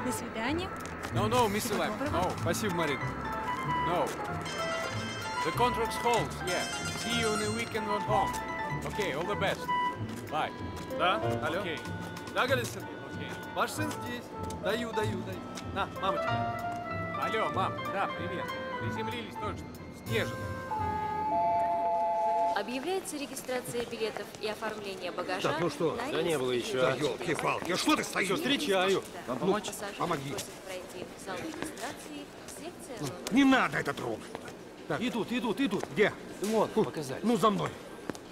До свидания. No, Mr. Lamb. No, Спасибо, Марин. no. The contract holds, yeah. See you in a weekend on home. Okay, all the best. Bye. Да? Алло? Okay, Да, Галина Сергеевна? okay. Ваш сын здесь. Даю. На, мама тебе. Алло, мам, да, привет. Приземлились только что. Снежно. Объявляется регистрация билетов и оформление багажа. Так, ну что? на Да не было еще. рейс Ёлки-палки, что ты стоишь? Встречаю. Вам помочь? Пассажиры Помоги. просят пройти в зал регистрации, секция номер. Не надо это трогать. Так, Идут. где? Вот, показать. Ну, за мной.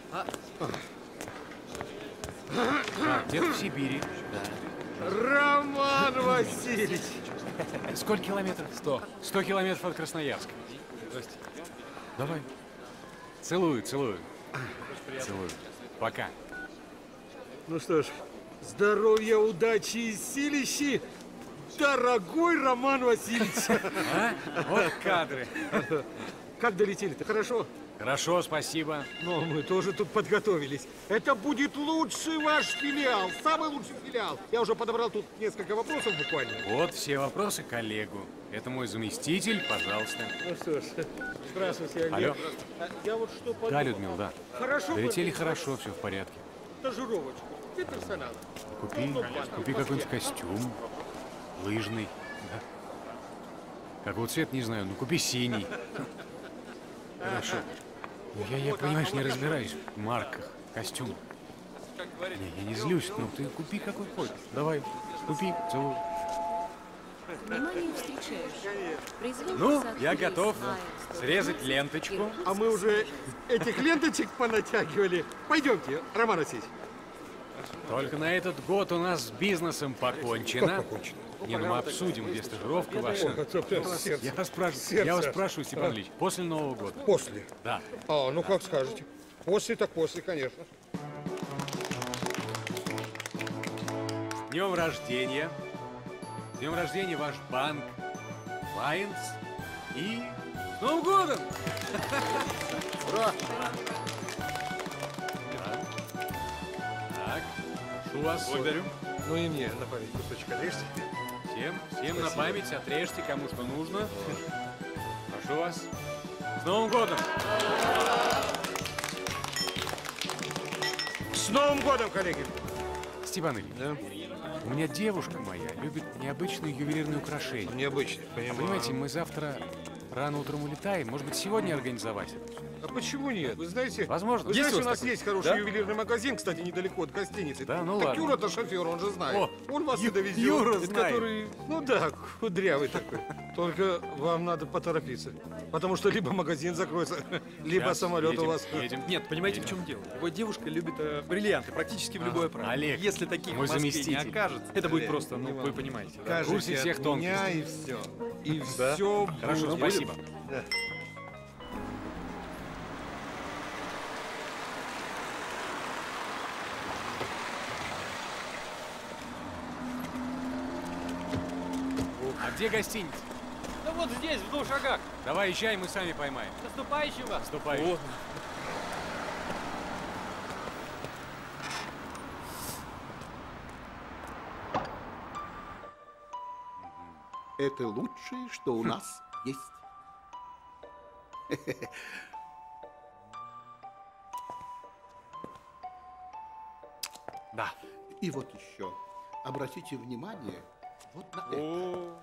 Где-то в Сибири. Роман Васильевич! Сколько километров? 100. 100 километров от Красноярска. Здрасте. Давай. Целую. Целую. Пока. Ну что ж, здоровья, удачи и силищи, дорогой Роман Васильевич! А? Вот кадры. Как долетели-то? Хорошо? Хорошо, спасибо. Но мы тоже тут подготовились. Это будет лучший ваш филиал, самый лучший филиал. Я уже подобрал тут несколько вопросов буквально. Вот все вопросы коллегу. Это мой заместитель, пожалуйста. Ну что ж, здравствуйте, Олег. Алло. Я вот что подумал. Да, Людмила, да. Хорошо бы Долетели хорошо, все в порядке. стажировочку для персонала. Купи какой-нибудь костюм. Лыжный. Да. Какого цвета, не знаю, ну купи синий. Хорошо. Я, понимаешь, не разбираюсь в марках, костюмах. Не, я не злюсь, но ты купи какой хочешь. Давай, купи, целую. Внимание, встречаешь. Произвол Ну, посадки я рейс готов Lions срезать ленточку. А мы уже этих ленточек понатягивали. Пойдемте, Роман Васильевич. Только на этот год у нас с бизнесом покончено. Не, ну мы обсудим, где стажировка ваша. Я вас спрашиваю, Степан Ильич, после Нового года. После. Да. А, ну как скажете. После так после, конечно. С днем рождения. С днем рождения ваш банк Lions. И с Новым годом! Ура! Так, прошу вас. Благодарю. Ну и мне на память кусочек отрежьте. Всем на память отрежьте, кому что нужно. Прошу вас. С Новым годом! С Новым годом, коллеги! Степан Ильич, у меня девушка моя любит необычные ювелирные украшения. Необычно, понимаю. Понимаете, мы завтра рано утром улетаем. Может быть, сегодня организовать это? А почему нет? Вы знаете, Возможно. вы знаете, у у вас нас такой? есть хороший Да? ювелирный магазин, кстати, недалеко от гостиницы. Да, ну так ладно. Юра-то шофер, он же знает. О, Он вас и довезет. Юра Это знает. который, ну да, кудрявый такой. Только вам надо поторопиться. Потому что либо магазин закроется, либо Сейчас самолет едем, у вас. едем. Нет, понимаете, в чем дело? Его девушка любит бриллианты практически в любое праздник. Олег, Если таких мой в Москве не заместитель. окажется, это будет Олег, просто, ну, не вы волнуйтесь. понимаете. Да? Кажете курсе всех от меня, тонкостей. и все. И Да? все. Хорошо, спасибо. Да. А где гостиница? Да вот здесь, в 2 шагах. Давай езжай, мы сами поймаем. Наступающего. Ступай. Вот. Это лучшее, что у нас есть. Да. И вот еще. Обратите внимание вот на это.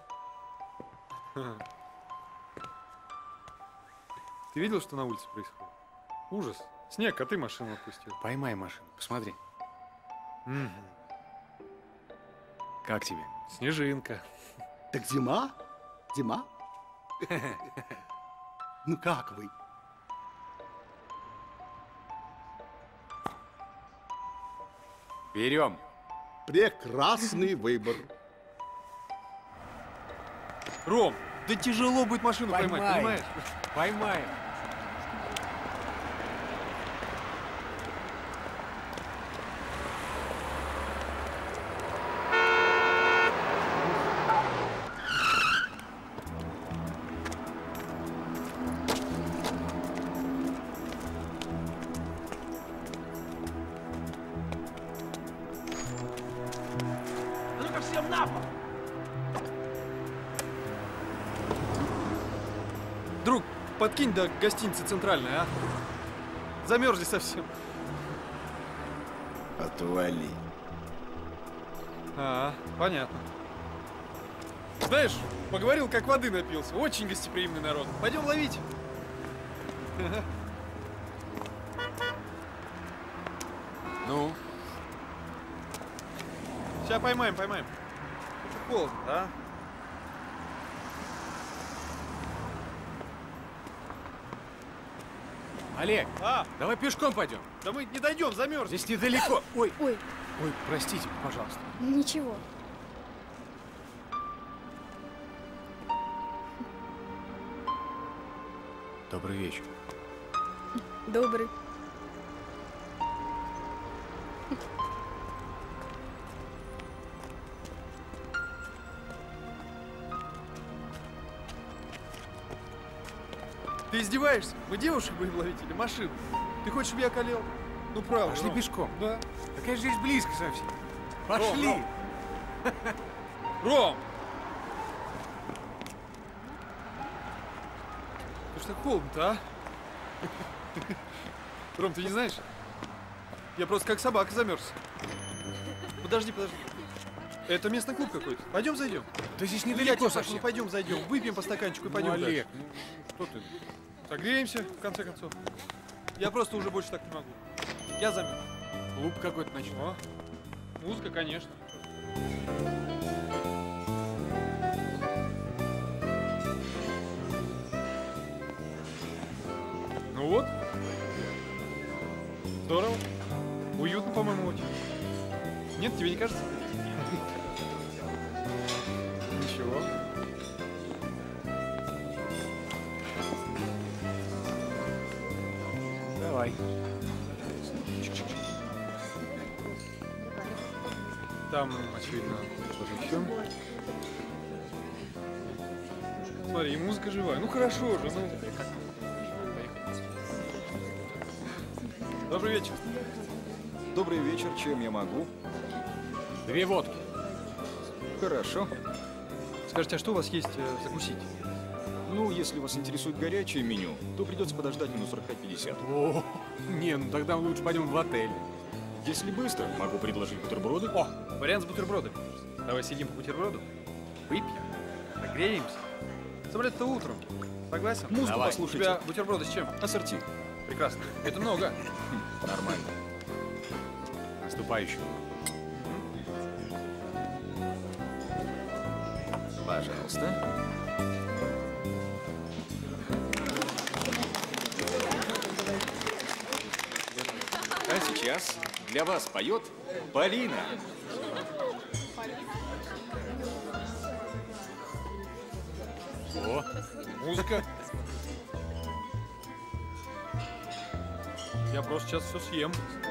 Ты видел, что на улице происходит? Ужас. Снег, а ты машину опустил. Поймай машину, посмотри. Как тебе? Снежинка. Так зима? Зима? Ну как вы? Берем. Прекрасный выбор. Ром, да тяжело будет машину поймать, понимаешь? Поймаем. А ну-ка всем на пол. подкинь до гостиницы центральной, а? Замерзли совсем. Отвали. Понятно. Знаешь, поговорил, как воды напился. Очень гостеприимный народ. Пойдем ловить. Ну, Сейчас поймаем. Холодно, да? Олег, давай пешком пойдем. Да мы не дойдем, замерз. Здесь недалеко. Ой, Ой, простите, пожалуйста. ничего. Добрый вечер. Добрый. Ты издеваешься? Мы девушек будем ловить или машину? Ты хочешь, чтобы я околел? Ну, правда. Пошли Ром. пешком. Да. Такая же здесь близко совсем. Пошли. Ром! Ну что холодно-то, а? Ром, ты не знаешь? Я просто как собака замерз. Подожди. Это местный клуб какой-то. Пойдем зайдем. Да здесь Ну, я недалеко тебе скажу, совсем. ну пойдем зайдем, выпьем по стаканчику и Ну, пойдем Олег, дальше. что ты? Согреемся, в конце концов. Я просто уже больше так не могу. Я замерз. Клуб какой-то ночной. О, музыка, конечно. Ну вот. Здорово. Уютно, по-моему, очень. Нет, тебе не кажется? Ничего. Давай. Там, очевидно, что-то еще. Смотри, и музыка живая. Ну хорошо же, ну. Добрый вечер. Добрый вечер, чем я могу? 2 водки. Хорошо. Скажите, а что у вас есть закусить? Ну, если вас интересует горячее меню, то придется подождать минут 45-50. О, не, ну тогда лучше пойдем в отель. Если быстро, могу предложить бутерброды. О, вариант с бутербродами. Давай съедим по бутерброду, выпьем, нагреемся. Самолет-то утром. Согласен? Музыку Давай. У послушайте. тебя бутерброды с чем? Ассорти. Прекрасно. Это много. Нормально. Наступающий. Пожалуйста. А сейчас для вас поет Полина. О, Музыка. Я просто сейчас все съем.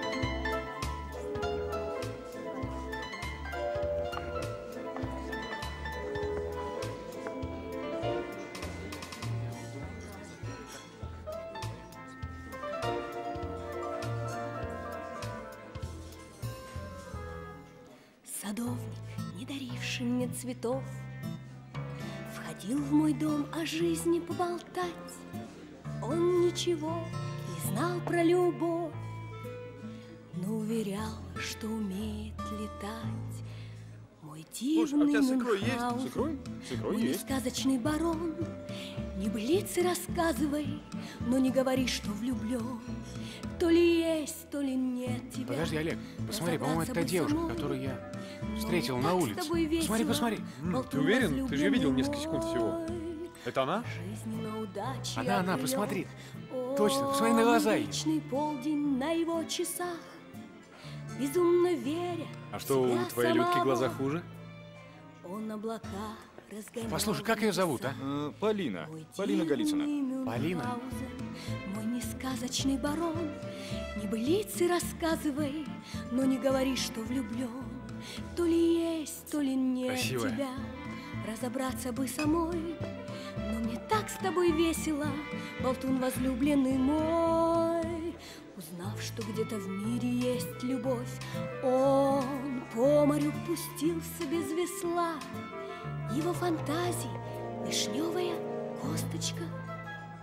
Садовник, не даривший мне цветов, входил в мой дом о жизни поболтать. Он ничего не знал про любовь, но уверял, что умеет летать. Мой Слушай, а у тебя с икрой есть? Мюнхгаузен, С икрой? С икрой мой есть. сказочный барон, небылицы рассказывай, но не говори, что влюблен. То ли есть, то ли нет тебя. подожди, Олег, посмотри, по-моему, это та Разобраться бы девушка, самой. которую я Но встретил мне на так с улице. тобой Посмотри, весело, посмотри. Ты болтун уверен? Ты же ее видел возлюбленный несколько секунд всего. мой. Это она? Жизненно удачи Она, обрел. посмотри. Точно, посмотри на глаза ее. Вечный полдень на его часах, безумно веря А в что, у себя твоей Людки самого. глаза хуже? Он облака разгонял. Послушай, как ее зовут, а? Полина. Мой Полина Голицына. дивный Полина? Мюнхгаузен, мой несказочный барон, небылицы рассказывай, но не говори, что влюблен. То ли есть, то ли нет Красивая. тебя, разобраться бы самой. Но мне так с тобой весело, болтун возлюбленный мой. Узнав, что где-то в мире есть любовь, он по морю пустился без весла. Его фантазии вишневая косточка.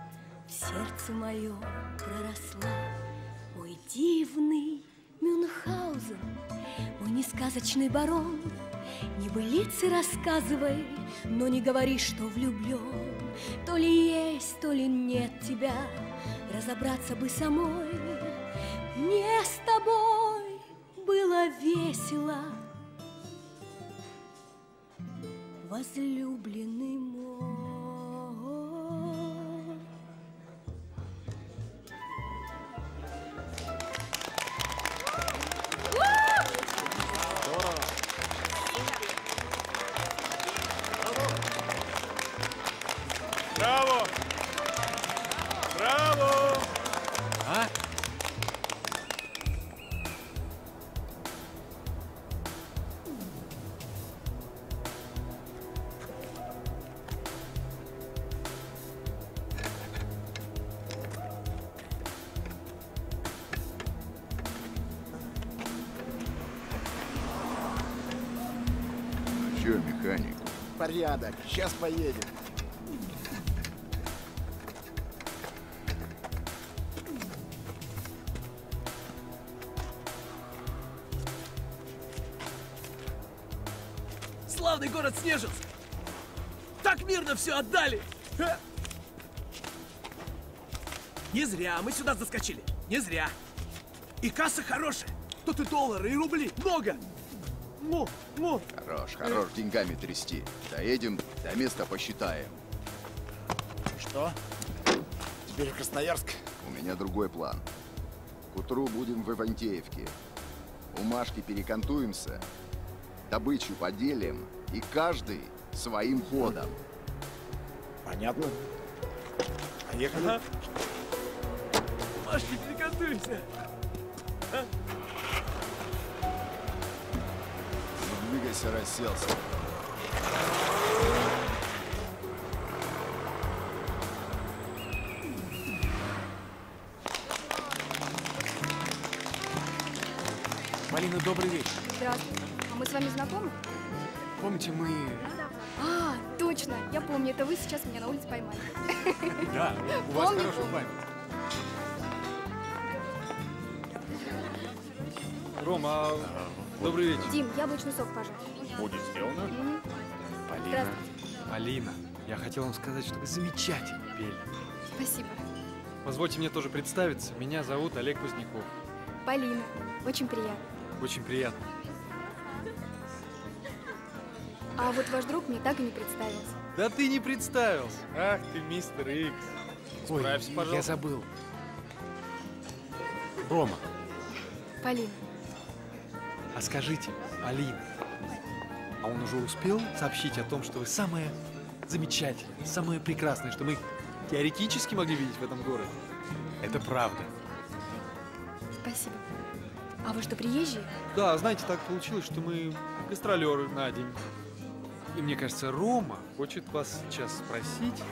в сердце мое проросла. Мой дивный Мюнхгаузен, мой несказочный барон, небылицы рассказывай, но не говори, что влюблен. То ли есть, то ли нет тебя, разобраться бы самой. Мне с тобой было весело, возлюбленный мой. Браво! Браво! А? Че, механик? Порядок, сейчас поедем. Славный город Снежинск! Так мирно все отдали! Ха! Не зря мы сюда заскочили. Не зря. И касса хорошая. Тут и доллары, и рубли. Много. Хорош, хорош деньгами трясти. Доедем, до места посчитаем. Что? Теперь в Красноярск? У меня другой план. К утру будем в Ивантеевке. У Машки перекантуемся, добычу поделим, и каждый своим ходом. Понятно. Поехали. Машки, перекантуемся. А? Не двигайся, расселся. Полина, добрый вечер. Здравствуйте. А мы с вами знакомы? Помните, мы... А, точно. Я помню, это вы сейчас меня на улице поймали. Да, у вас Помню, хорошая помню. память. Рома, добрый вечер. Дим, яблочный сок, пожалуйста. Будет сделано. Полина, Здравствуйте. Полина, я хотел вам сказать, что вы замечательно пели. Спасибо. Позвольте мне тоже представиться. Меня зовут Олег Поздняков. Полина, очень приятно. Очень приятно. А вот ваш друг мне так и не представился. Да ты не представился. Ах ты, мистер Икс. Ой, Справься, пожалуйста. я забыл. Рома, Полина. А скажите, Алина, а он уже успел сообщить о том, что вы самая замечательная, самая прекрасная, что мы теоретически могли видеть в этом городе? это правда. Спасибо. А вы что, приезжие? Да, знаете, так получилось, что мы гастролеры на день. И мне кажется, Рома хочет вас сейчас спросить,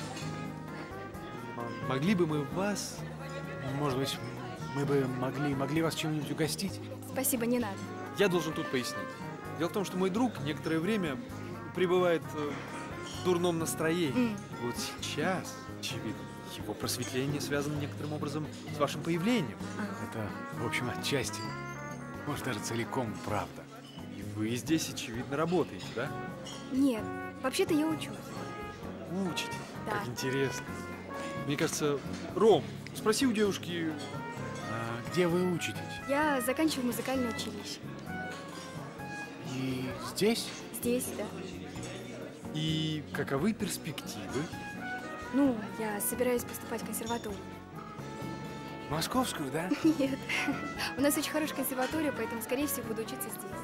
могли бы мы вас... Может быть, мы бы могли вас чем-нибудь угостить? Спасибо, не надо. Я должен тут пояснить. Дело в том, что мой друг некоторое время пребывает в дурном настроении. Вот сейчас, очевидно, его просветление связано некоторым образом с вашим появлением. Это, в общем, отчасти, может, даже целиком правда. И вы здесь, очевидно, работаете, да? Нет, вообще-то я учусь. Учитесь. Да. Как интересно. Мне кажется, Ром, спроси у девушки... А где вы учитесь? Я заканчиваю музыкальное училище. И здесь? Здесь, да. И каковы перспективы? Ну, я собираюсь поступать в консерваторию. Московскую, да? Нет. У нас очень хорошая консерватория, поэтому, скорее всего, буду учиться здесь.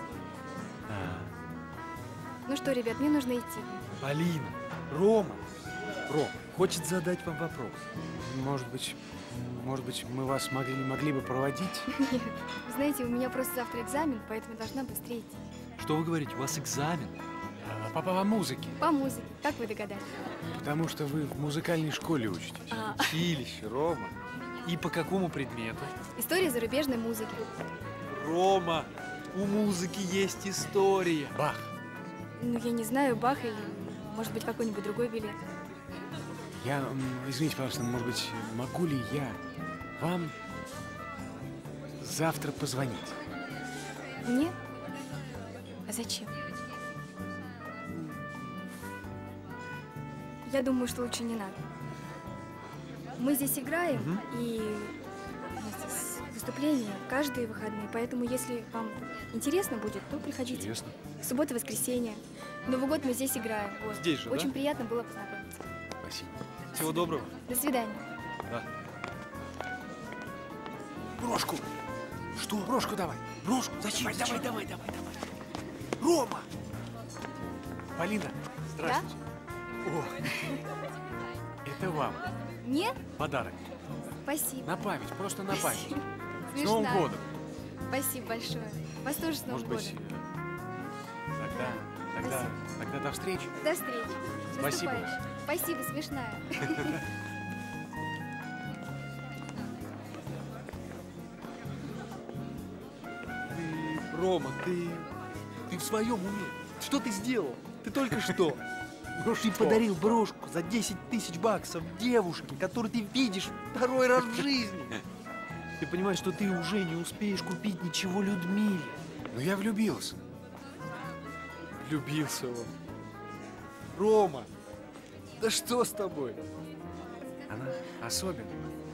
Ну что, ребят, мне нужно идти. Полина, Рома, хочет задать вам вопрос. Может быть, мы вас могли бы проводить? Нет. Знаете, у меня просто завтра экзамен, поэтому должна быстрее идти. Что вы говорите, у вас экзамен? По музыке. По музыке, как вы догадались? Потому что вы в музыкальной школе учитесь. Училище, Рома. И по какому предмету? История зарубежной музыки. Рома, у музыки есть история. Бах. Ну, я не знаю, Бах или, может быть, какой-нибудь другой билет. Извините, пожалуйста, может быть, могу ли я вам завтра позвонить? Мне? А зачем? Я думаю, что лучше не надо. Мы здесь играем, и у нас здесь выступления каждые выходные, поэтому если вам интересно будет, то приходите. Интересно. Суббота, воскресенье. Новый год мы здесь играем. Вот. Здесь же, Очень да? приятно было познакомиться. Спасибо. Всего доброго. До свидания. Да. Брошку. Что? Брошку давай. Брошку? Зачем? Давай. Рома! Полина, здравствуйте. О, это вам Мне? подарок. Спасибо. На память, просто на память. С Смешная. Новым годом. Спасибо большое. Вас тоже с Новым Может быть, годом. тогда до встречи. До встречи. Спасибо. Наступающей. Спасибо, смешная. Рома, ты в своем уме? Что ты сделал? Ты только что. Ты подарил брошку за 10 тысяч баксов девушке, которую ты видишь второй раз в жизни. Ты понимаешь, что ты уже не успеешь купить ничего Людмиле. Но я влюбился. Влюбился он. Рома, да что с тобой? Она особенная.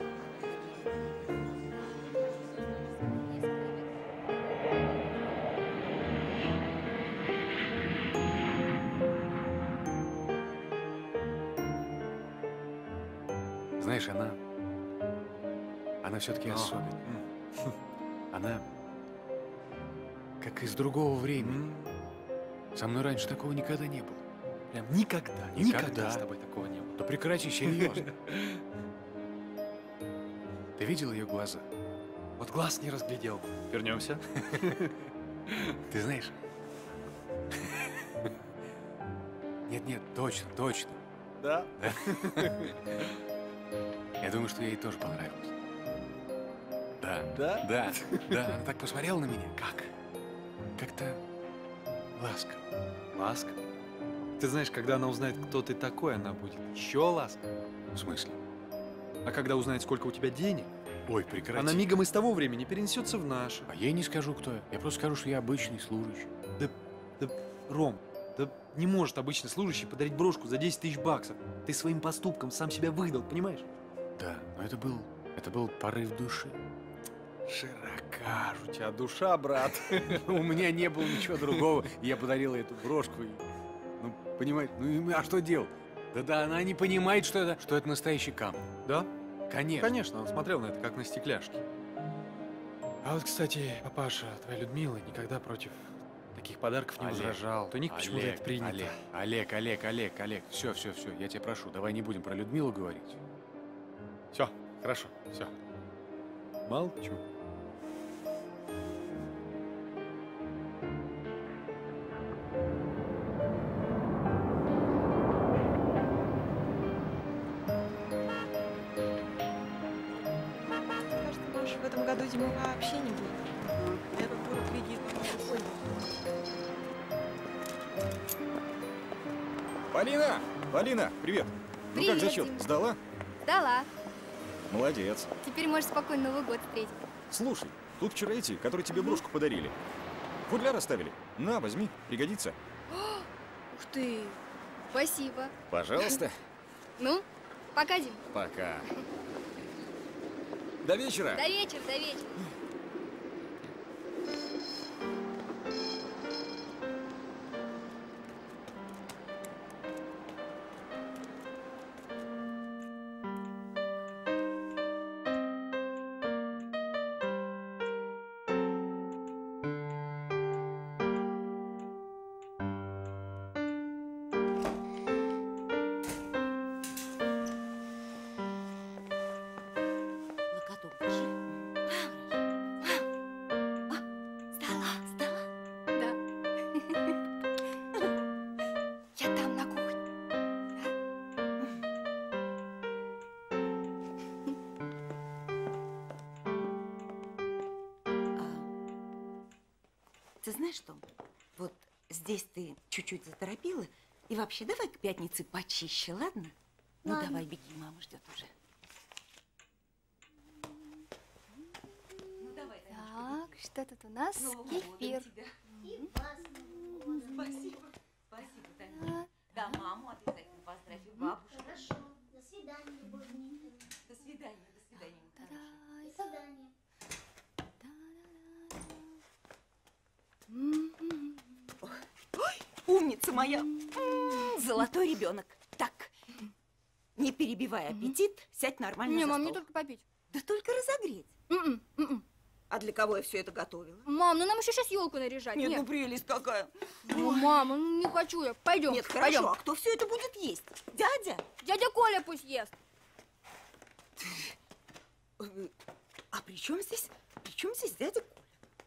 Знаешь, она все-таки особенная. Она как из другого времени. Со мной раньше такого никогда не было. Прям никогда с тобой такого не было. Да прекрати, серьезно. Ты видел ее глаза? Вот глаз не разглядел. Вернемся. Ты знаешь? Нет, точно. Да? Я думаю, что ей тоже понравилось. Да? Да. Она так посмотрела на меня. Как-то ласково. Ласка? Ты знаешь, когда она узнает, кто ты такой, она будет еще ласковее. В смысле? А когда узнает, сколько у тебя денег, Ой, прекрати. она мигом из того времени перенесется в наше. А я не скажу, кто я. Я просто скажу, что я обычный служащий. Ром, да не может обычный служащий подарить брошку за 10 тысяч баксов. Ты своим поступком сам себя выдал, понимаешь? Да, но это был порыв души. Широка же у тебя душа, брат. У меня не было ничего другого. Я подарил ей эту брошку. Ну, понимаете, а что делать? Да, она не понимает, что это настоящий камень. Да? Конечно. Конечно, он смотрел на это, как на стекляшки. А вот, кстати, папаша твоя Людмила никогда против таких подарков не возражал. То них почему-то это принято. Олег, все, я тебя прошу, давай не будем про Людмилу говорить. Все, хорошо, все. Молчу. Кажется, больше в этом году зимы вообще не будет. Этот город кредит. Полина, привет. Ну как зачет? Дима. Сдала? Сдала. Молодец. Теперь можешь спокойно Новый год встретить. Слушай, тут вчера эти, которые тебе брошку подарили. Футляр оставили. На, возьми, пригодится. Ух ты. Спасибо. Пожалуйста. Ну, пока, Дим. Пока. До вечера. До вечера, до вечера. Ты знаешь что? Вот здесь ты чуть-чуть заторопила. И вообще, давай к пятнице почище, ладно? Ну, Ладно. давай, беги, мама ждет уже. Ну, давай, Так, что тут у нас? Кефир. Спасибо. Спасибо, Танюша. Да, маму обязательно поздравь и бабушку. Хорошо. До свидания, любовненькая. До свидания, до свидания. До свидания. Ой, умница моя. Золотой ребенок. Так, не перебивай аппетит, сядь нормально Не, за мам, стол. не только попить. Да только разогреть. А для кого я все это готовила? Мам, ну нам еще сейчас елку наряжать. Нет, ну прелесть какая. Ну, мама, ну не хочу я. Пойдем. Нет, хорошо, пойдем. а кто все это будет есть? Дядя? Дядя Коля пусть ест. А при чем здесь дядя Коля?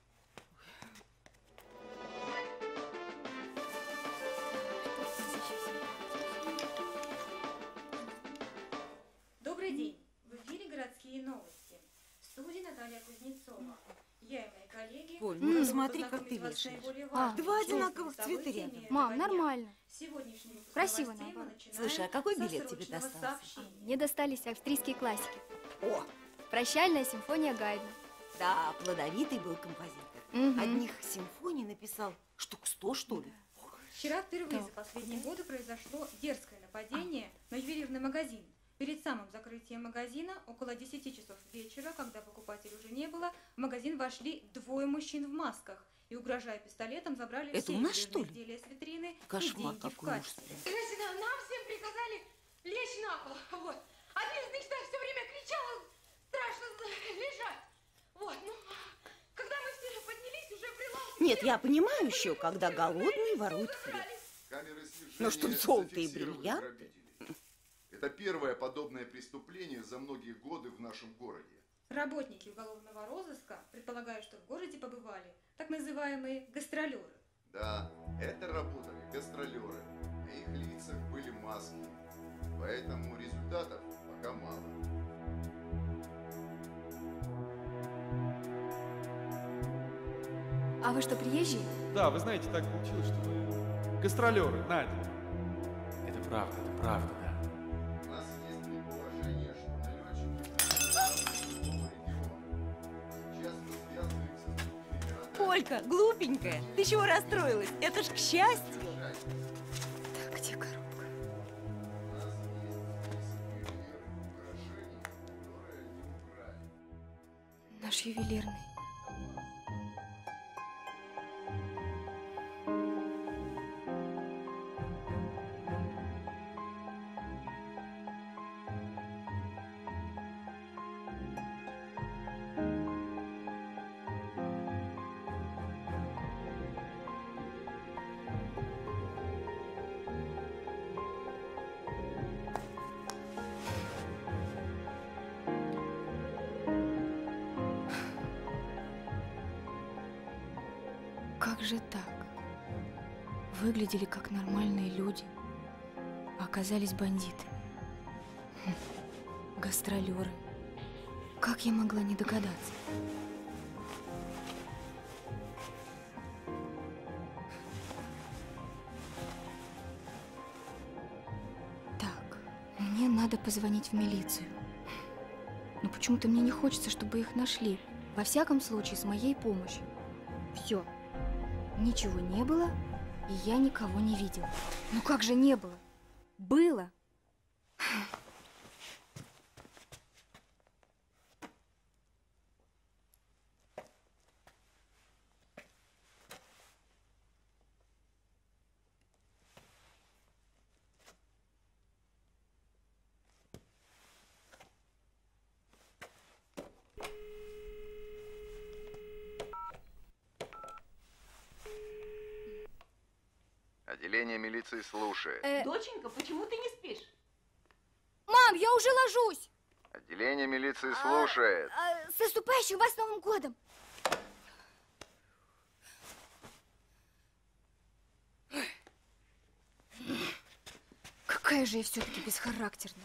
Добрый день. В эфире городские новости. В студии Наталья Кузнецова. Я и мои коллеги... Коль, ну смотри, как ты вешаешь. Два одинаковых цвета рядом. Мам, нормально. Сегодняшний выпуск Красиво, новостей мы наоборот. начинаем Слушай, а какой со билет тебе срочного достался? сообщения. Мне достались австрийские классики. О! Прощальная симфония Гайдна. Да, плодовитый был композитор. Мгм. Одних симфоний написал штук 100, что ли. Вчера впервые за последние годы произошло дерзкое нападение на ювелирный магазин. Перед самым закрытием магазина, около 10 часов вечера, когда покупателей уже не было, в магазин вошли двое мужчин в масках и, угрожая пистолетом, забрали Это все у нас, ювелирные что ли? изделия с витрины Кошмар и деньги в какой уж. кассе. Нам всем приказали лечь на пол. Вот. Один из них все время кричал, страшно лежать. Вот, ну, когда мы все поднялись, уже прилавки... Нет, я понимаю еще, когда голодный ворует хлеб. Камеры слежения Но чтоб золото и зафиксировали бриллианты. грабителей. Это первое подобное преступление за многие годы в нашем городе. Работники уголовного розыска предполагают, что в городе побывали так называемые гастролеры. Да, это работали гастролеры. На их лицах были маски. Поэтому результатов пока мало. А вы что, приезжие? Да, вы знаете, так получилось, что мы гастролеры, Надя. Это правда, да. У нас есть предположение, что налетчики сейчас мы связываемся с другими городами. Колька, глупенькая, ты чего расстроилась? Это ж к счастью. Так, где коробка? У нас есть список ювелирных украшений, которые они украли. Наш ювелирный. Как же так? Выглядели как нормальные люди, а оказались бандиты. Гастролеры. Как я могла не догадаться? Так, мне надо позвонить в милицию. Но почему-то мне не хочется, чтобы их нашли. Во всяком случае, с моей помощью. Все. Ничего не было, и я никого не видела. Ну как же не было? Было. Отделение милиции слушает. Доченька, почему ты не спишь? Мам, я уже ложусь! Отделение милиции слушает. С наступающим вас Новым годом! Какая же я все-таки бесхарактерная.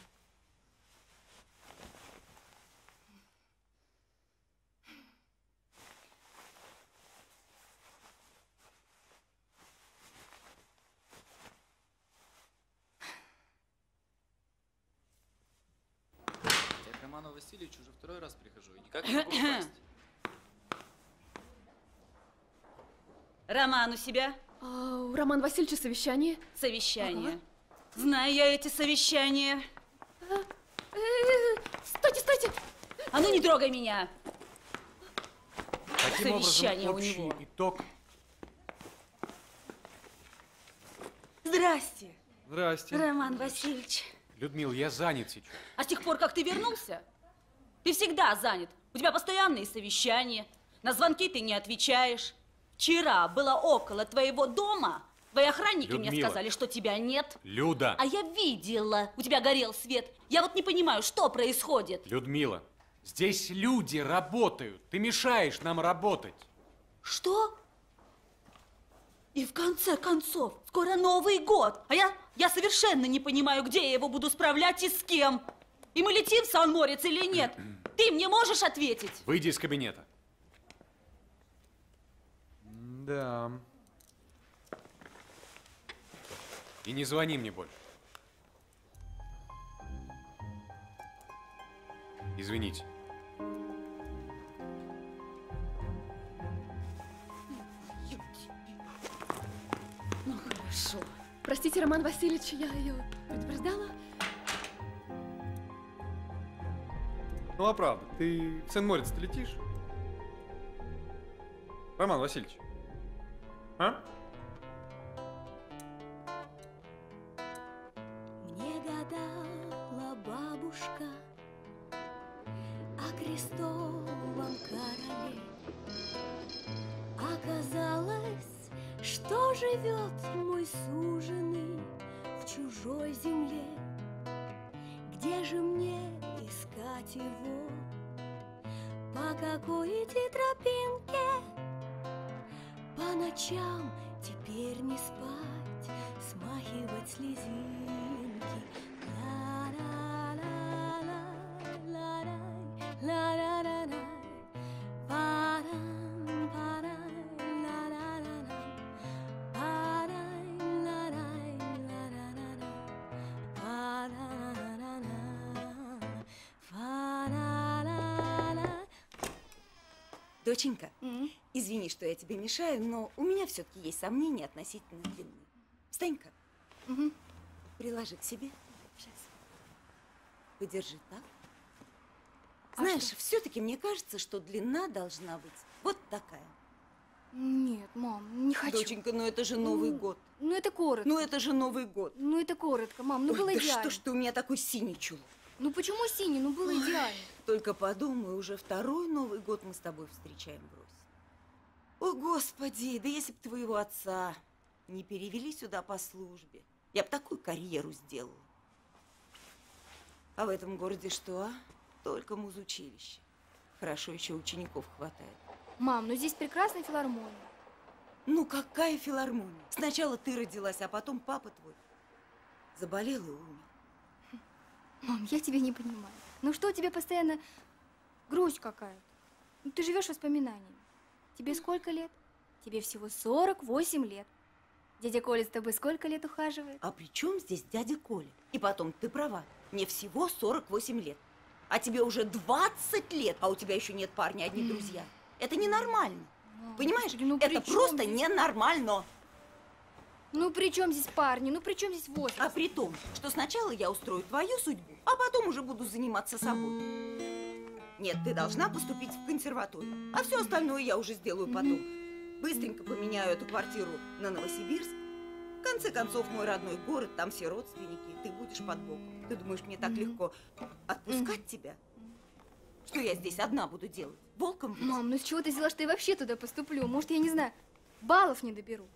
Васильевичу уже второй раз прихожу и никак не могу попасть. Роман у себя? У Романа Васильевича совещание. Совещание. Ага. Знаю я эти совещания. Стойте, стойте! А ну не трогай меня! Таким Совещание образом, у него. общий итог. Здрасте, Здрасте. Роман Васильевич. Людмила, я занят сейчас. А с тех пор, как ты вернулся, ты всегда занят. У тебя постоянные совещания. На звонки ты не отвечаешь. Вчера было около твоего дома. Твои охранники мне Людмила. сказали, что тебя нет. Люда. А я видела. У тебя горел свет. Я вот не понимаю, что происходит. Людмила, здесь люди работают. Ты мешаешь нам работать. Что? И в конце концов, скоро Новый год. А я совершенно не понимаю, где я его буду справлять и с кем. И мы летим в Сан-Морец или нет? Ты мне можешь ответить? Выйди из кабинета. Да. И не звони мне больше. Извините. Ну, хорошо. Простите, Роман Васильевич, я ее предупреждала. Ну а правда, ты в Сен-Морец ты летишь? Роман Васильевич. А? Мне гадала бабушка о крестовом короле. Оказалось, что живет мой суженый в чужой земле. Где же мне искать его? По какой идти тропинке? По ночам теперь не спать, смахивать слезинки. Доченька, извини, что я тебе мешаю, но у меня все-таки есть сомнения относительно длины. Встань-ка. Приложи к себе. Сейчас. Подержи так. Знаешь, все-таки мне кажется, что длина должна быть вот такая. Нет, мам, не хочу. Доченька, ну это же Новый год. Ну это коротко. Ну это же Новый год. Ну это коротко, мам, ну Ой, было да идеально. что ж ты у меня такой синий чулок? Ну почему синий? Ну было идеально. Только подумай, уже второй Новый год мы с тобой встречаем, брось. О, Господи, да если бы твоего отца не перевели сюда по службе, я бы такую карьеру сделала. А в этом городе что, а? Только музучилище. Хорошо, еще учеников хватает. Мам, ну здесь прекрасная филармония. Ну какая филармония? Сначала ты родилась, а потом папа твой заболел и умер. Мам, я тебя не понимаю. Ну что у тебя постоянно грусть какая-то? Ну ты живешь воспоминаниями. Тебе сколько лет? Тебе всего 48 лет. Дядя Коля с тобой сколько лет ухаживает? А при чем здесь дядя Коля? И потом, ты права, мне всего 48 лет. А тебе уже 20 лет, а у тебя еще нет парня, одни друзья. Это ненормально. Понимаешь? Ну, это просто ненормально. Ну при чем здесь парни? Ну при чем здесь возраст? А при том, что сначала я устрою твою судьбу, а потом уже буду заниматься собой. Нет, ты должна поступить в консерваторию, а все остальное я уже сделаю потом. Быстренько поменяю эту квартиру на Новосибирск. В конце концов, мой родной город, там все родственники, ты будешь под боком. Ты думаешь, мне так легко отпускать тебя? Что я здесь одна буду делать? Волком быть? Мам, ну с чего ты взяла, что я вообще туда поступлю? Может, я не знаю, баллов не доберу?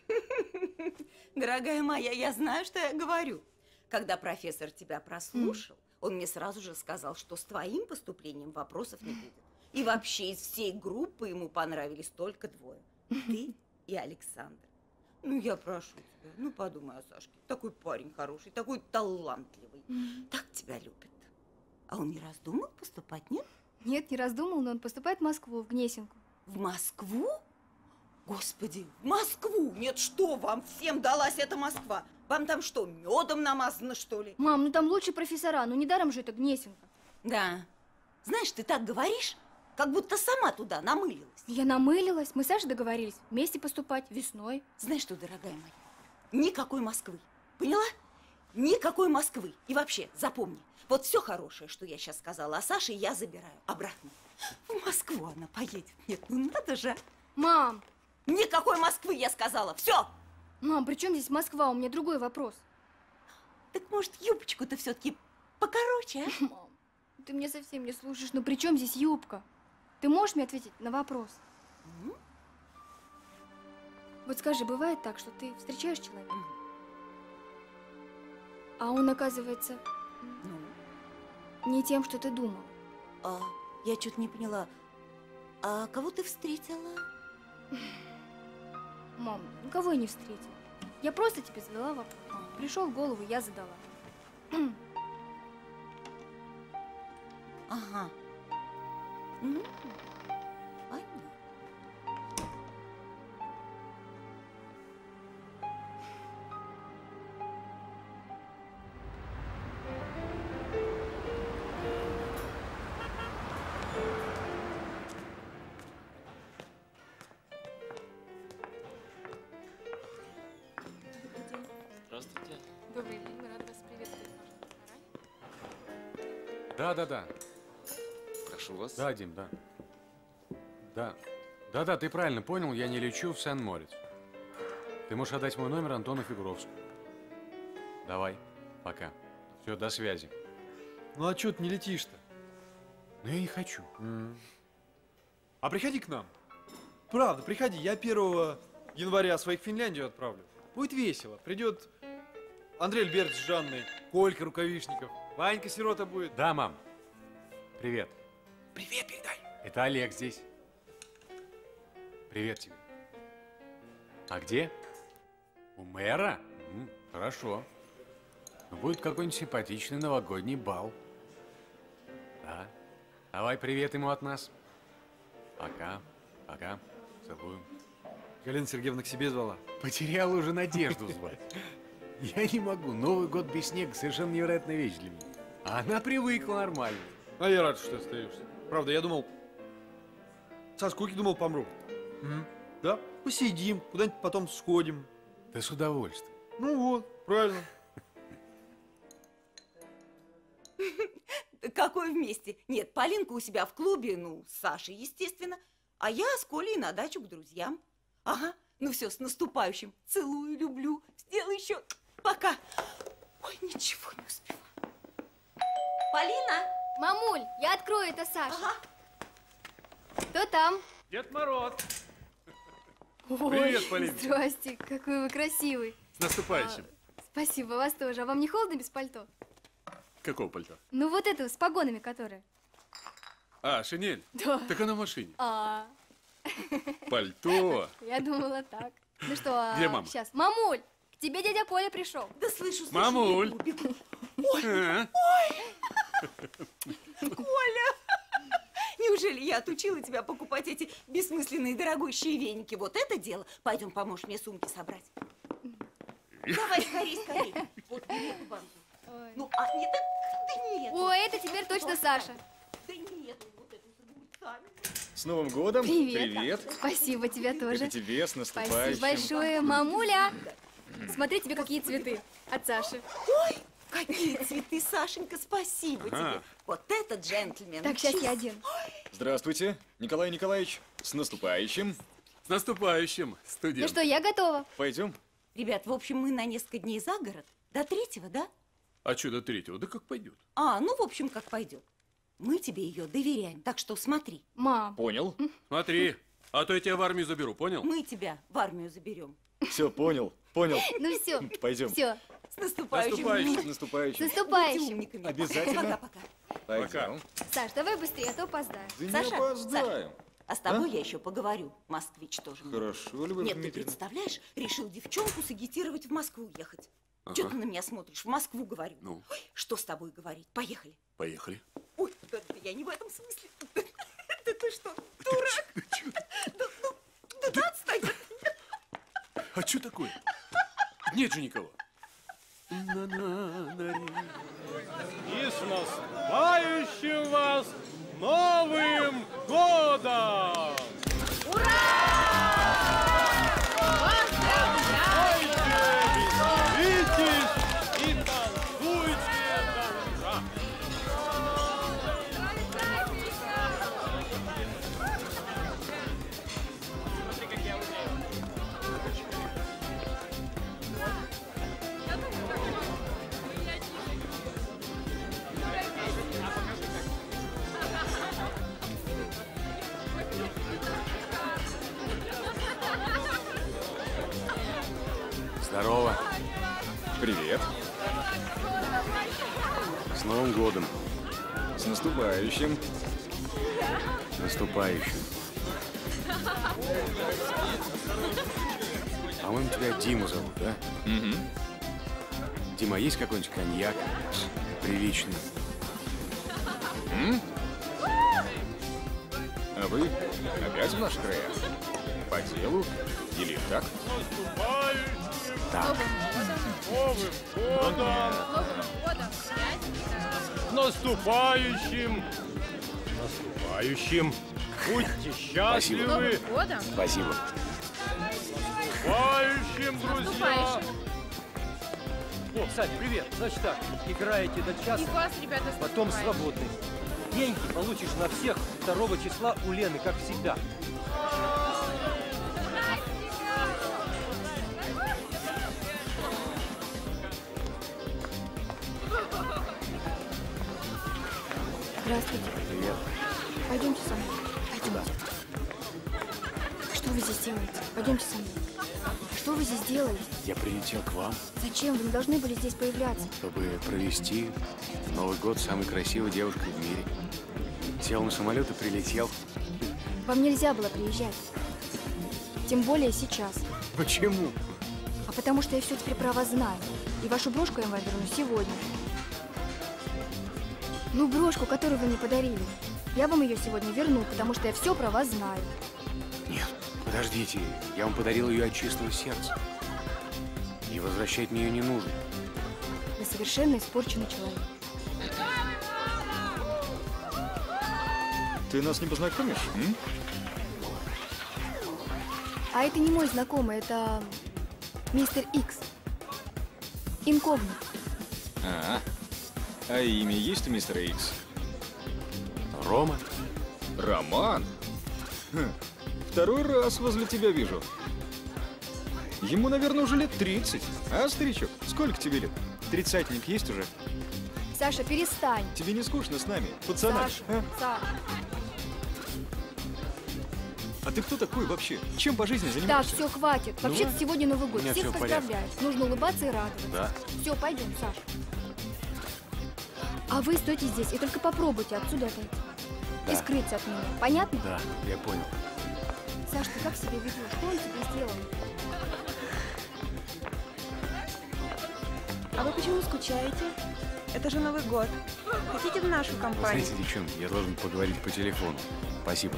Дорогая моя, я знаю, что я говорю. Когда профессор тебя прослушал, он мне сразу же сказал, что с твоим поступлением вопросов не будет. И вообще из всей группы ему понравились только двое. Ты и Александр. Ну, я прошу тебя, ну подумай о Сашке. Такой парень хороший, такой талантливый. Так тебя любит. А он не раздумал поступать, нет? Нет, не раздумал, но он поступает в Москву, в Гнесинку. В Москву? Господи, в Москву! Нет, что вам всем далась эта Москва? Вам там что, медом намазано, что ли? Мам, ну там лучшие профессора, ну недаром же это Гнесинка. Да, Знаешь, ты так говоришь, как будто сама туда намылилась. Я намылилась. Мы с Сашей договорились вместе поступать весной. Знаешь что, дорогая моя, никакой Москвы. Поняла? Никакой Москвы. И вообще, запомни, вот все хорошее, что я сейчас сказала о Саше, я забираю обратно. В Москву она поедет. Нет, ну надо же. Мам! Никакой Москвы, я сказала. Все! Мам, при чем здесь Москва? У меня другой вопрос. Так может, юбочку-то все-таки покороче, а? Мам, ты меня совсем не слушаешь. Ну при чем здесь юбка? Ты можешь мне ответить на вопрос? Вот скажи, бывает так, что ты встречаешь человека, а он оказывается не тем, что ты думал? Я что-то не поняла. А кого ты встретила? Мам, никого я не встретила. Я просто тебе задала вопрос. Пришел в голову, я задала. Ага. Понятно. Здравствуйте. Добрый день, мы рады вас приветствовать в нашем ресторане. Да. Прошу вас. Да, Дим, да. Да, ты правильно понял, я не лечу в Сен-Морец. Ты можешь отдать мой номер Антону Фигуровскому. Давай, пока. Все, до связи. Ну а чё ты не летишь-то? Ну я не хочу. А приходи к нам. Правда, приходи. Я 1 января своих в Финляндию отправлю. Будет весело. Придет Андрей Альбертович с Жанной, Колька Рукавишников, Ванька Сирота будет. Да, мам. Привет. Привет передай. Это Олег здесь. Привет тебе. А где? У мэра? Хорошо. Ну, будет какой-нибудь симпатичный новогодний бал. Да. Давай привет ему от нас. Пока. Целую. Галина Сергеевна к себе звала. Потерял уже надежду звать. Я не могу. Новый год без снега совершенно невероятная вещь для меня. А она привыкла нормально. А я рад, что ты остаешься. Правда, я думал, со скуки думал, помру. Да? Посидим, куда-нибудь потом сходим. Да с удовольствием. Ну вот, правильно. Какой вместе? Нет, Полинка у себя в клубе, ну, с Сашей, естественно. А я с Колей на дачу к друзьям. Ага, ну все, с наступающим. Целую, люблю. Сделай еще. Пока. Ой, ничего не успеваю. Полина! Мамуль, я открою, это Саша. Ага. Кто там? Дед Мороз. Ой, Привет, Полина. Здрасте, какой вы красивый. С наступающим. Спасибо, вас тоже. А вам не холодно без пальто? Какого пальто? Ну вот это, с погонами которые. А, шинель? Да. Так она в машине. Пальто. Я думала так. Ну что, Где мама? Сейчас. Мамуль, к тебе дядя Коля пришел. Да слышу. Мамуль. Ой. Коля! Неужели я отучила тебя покупать эти бессмысленные дорогущие веники? Вот это дело. Пойдем, поможешь мне сумки собрать. Давай, скорей. Вот, бери эту банку. Ну, а не так, да нет. Ой, это теперь точно Саша. Да нет, вот эту забудь сами. С Новым годом! Привет. Спасибо, тебя тоже. Это тебе, с наступающим. Спасибо большое, мамуля. Смотри, тебе какие цветы от Саши. Ой, какие цветы, Сашенька, спасибо тебе. Вот это джентльмен. Так, сейчас я одену. Здравствуйте, Николай Николаевич. С наступающим. С наступающим, студент. Ну что, я готова. Пойдем. Ребят, в общем, мы на несколько дней за город. До 3-го, да? А что до 3-го? Да как пойдет. Ну, в общем, как пойдет. Мы тебе ее доверяем, так что смотри. Мам. Понял. Смотри, а то я тебя в армию заберу, понял? Мы тебя в армию заберем. Все, понял. Ну все. Пойдем. Все. С наступающим. С наступающим. С наступающим. Умниками. Обязательно. Пока-пока. Пойдем. Саш, давай быстрее, а то опоздаем. Да не Саша, опоздаем. А с тобой я еще поговорю. Москвич тоже. Хорошо, Любовь Нет, ты Дмитриевна. представляешь, решил девчонку сагитировать в Москву ехать. Ага. Что ты на меня смотришь? В Москву говорю. Ну? Ой, что с тобой говорить? Поехали. Поехали. Ой, да я не в этом смысле. Да ты что, дурак? Да отстань. А что такое? Нет же никого. На-на-на-ри. И с наступающим вас, Новым годом! Веселитесь и танцуйте до утра! Здорово. Привет. С Новым годом. С наступающим. Наступающим. По-моему, тебя Дима зовут, да? Угу. Дима, есть какой-нибудь коньяк? Приличный. А вы опять в наши края? По делу? Или так? Так. Новым годом! С наступающим! Наступающим! Будьте счастливы! Спасибо. Наступающим, друзья! О, Сань, привет. Значит так, играете до часа, И вас, ребята, с потом наступающим. свободны. Деньги получишь на всех 2 числа у Лены, как всегда. Здравствуйте. Привет. Пойдемте со мной. Пойдемте. Что вы здесь делаете? Пойдемте со мной. Что вы здесь делаете? Я прилетел к вам, Зачем? Вы не должны были здесь появляться. чтобы провести Новый год с самой красивой девушкой в мире. Сел на самолет и прилетел. Вам нельзя было приезжать. Тем более сейчас. Почему? А потому что я все теперь про вас знаю. И вашу брошку я вам верну сегодня. Ну, брошку, которую вы мне подарили. Я вам ее сегодня верну, потому что я все про вас знаю. Нет, подождите. Я вам подарил ее от чистого сердца. И возвращать мне ее не нужно. Вы совершенно испорченный человек. Ты нас не познакомишь? А это не мой знакомый, это мистер Икс. Инкогнит. А имя есть у мистера Икс? Рома. Роман? Второй раз возле тебя вижу. Ему, наверное, уже лет 30. А, старичок, сколько тебе лет? Тридцатник есть уже? Саша, перестань. Тебе не скучно с нами, пацанами? Саша, Саша. А ты кто такой вообще? Чем по жизни Так, занимаешься? все, хватит. Вообще-то сегодня Новый У год. меня Всех всё в порядке. поздравляю. Нужно улыбаться и радоваться. Да. Все, пойдем, Саша. А вы стойте здесь и только попробуйте отсюда отойти. И Да. скрыться от меня. Понятно? Да, я понял. Саш, ты как себя ведешь? Что он тебе сделал? А вы почему скучаете? Это же Новый год. Хотите в нашу компанию? Знаете, девчонки, я должен поговорить по телефону. Спасибо.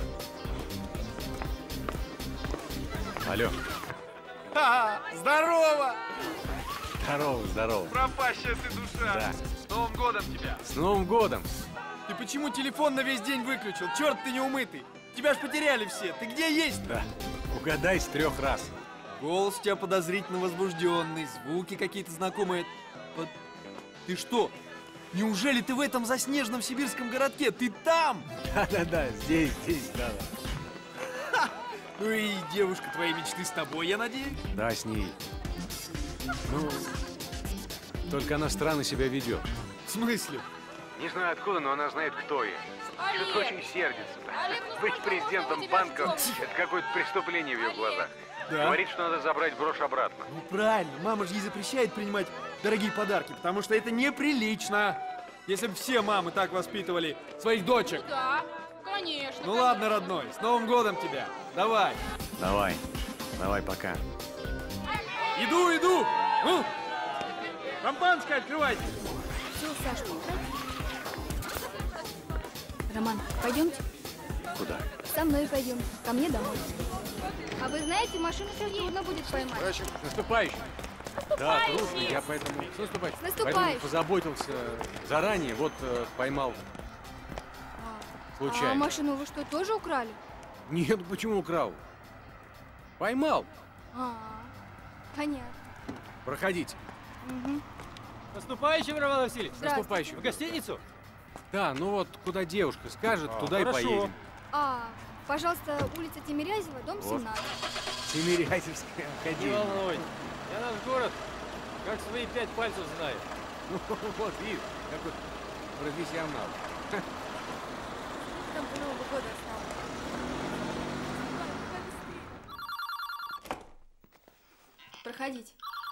Алло. Здорово! Здорово, здорово. Пропащая ты душа! Да. С Новым годом тебя! С Новым годом! Ты почему телефон на весь день выключил? Черт ты неумытый! Тебя ж потеряли все! Ты где есть? Да. Угадай с 3 раз. Голос у тебя подозрительно возбужденный, звуки какие-то знакомые. Ты что? Неужели ты в этом заснеженном сибирском городке? Ты там? Да-да-да, здесь, да. Ну и девушка твоей мечты с тобой, я надеюсь? Да, с ней. Ну, только она странно себя ведет. В смысле? Не знаю откуда, но она знает, кто я. И тут очень сердится. Олег, ну Быть сколько президентом тебя банка – это какое-то преступление в ее глазах. Да? Говорит, что надо забрать брошь обратно. Ну правильно, мама же ей запрещает принимать дорогие подарки, потому что это неприлично. Если бы все мамы так воспитывали своих дочек. Да, конечно. Ну ладно, родной, с Новым годом тебя. Давай. Давай, пока. Иду. Ну, шампанское открывайте. Все, Саша, Роман, пойдемте? Куда? Со мной пойдем. Ко мне домой. А вы знаете, машину сейчас трудно будет поймать. С наступающим. Да, трудно, я поэтому... С наступающим. С наступающим. Поэтому позаботился заранее, вот поймал. Случайно. А машину вы что, тоже украли? Нет, почему украл? Поймал. Понятно. Проходите. Угу. Наступающим, Роман Васильевич. Наступающим. В гостиницу? Да, ну вот куда девушка скажет, туда хорошо. и поедем. Пожалуйста, улица Тимирязева, дом Вот. 17. Тимирязевская Не академия. волнуйтесь. Я наш город как свои 5 пальцев знаю. Ну вот, видишь, какой профессионал. Там до Нового года осталось. Проходите.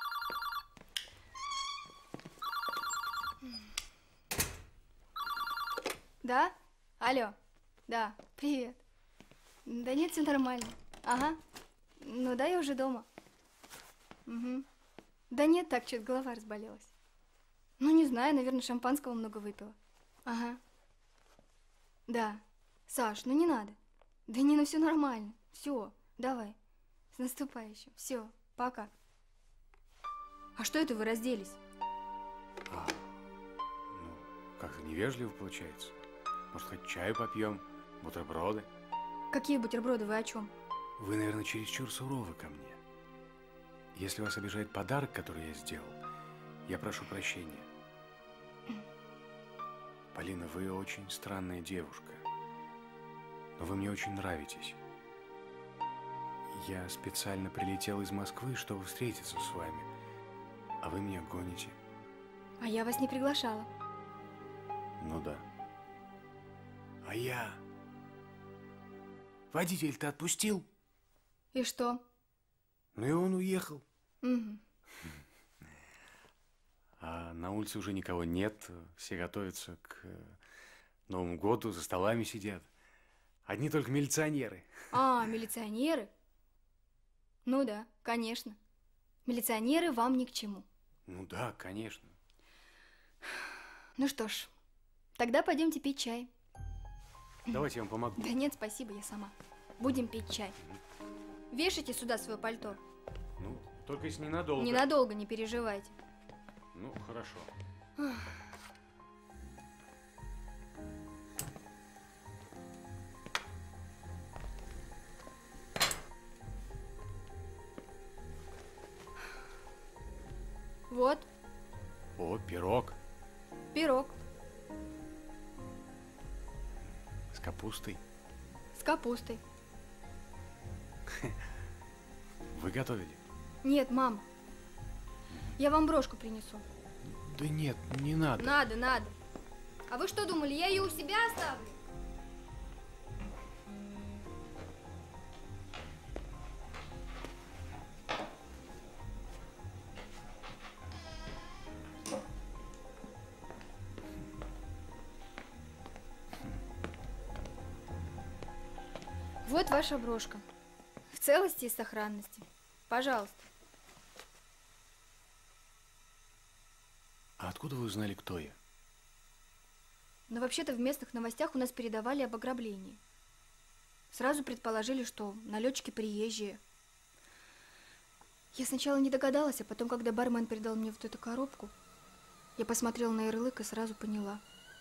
Да? Алло. Да, привет. Да нет, все нормально. Ага. Ну да, я уже дома. Угу. Да нет, так, что-то голова разболелась. Ну, не знаю, наверное, шампанского много выпила. Ага. Да. Саш, ну не надо. Да не, ну все нормально. Все, давай. С наступающим. Все, пока. А что это вы разделись? Как-то невежливо получается. Может, хоть чаю попьем, бутерброды? Какие бутерброды, вы о чем? Вы, наверное, чересчур суровы ко мне. Если вас обижает подарок, который я сделал, я прошу прощения. Полина, вы очень странная девушка. Но вы мне очень нравитесь. Я специально прилетел из Москвы, чтобы встретиться с вами. А вы меня гоните. А я вас не приглашала. Ну да. А я... Водитель-то отпустил. И что? Ну и он уехал. Угу. А на улице уже никого нет. Все готовятся к Новому году, за столами сидят. Одни только милиционеры. Милиционеры? Ну да, конечно. Милиционеры вам ни к чему. Ну да, конечно. Ну что ж, тогда пойдемте пить чай. Давайте я вам помогу. Да нет, спасибо, я сама. Будем пить чай. Вешайте сюда свое пальто. Ну, только если ненадолго. Ненадолго, не переживайте. Ну, хорошо. Вот. О, пирог. Пирог. С капустой. С капустой. Вы готовили? Нет, мама. Я вам брошку принесу. Да нет, не надо. Надо, надо. А вы что думали, я ее у себя оставлю? Вот ваша брошка. В целости и сохранности. Пожалуйста. А откуда вы узнали, кто я? Но вообще-то в местных новостях у нас передавали об ограблении. Сразу предположили, что налетчики приезжие. Я сначала не догадалась, а потом, когда бармен передал мне вот эту коробку, я посмотрела на ярлык и сразу поняла.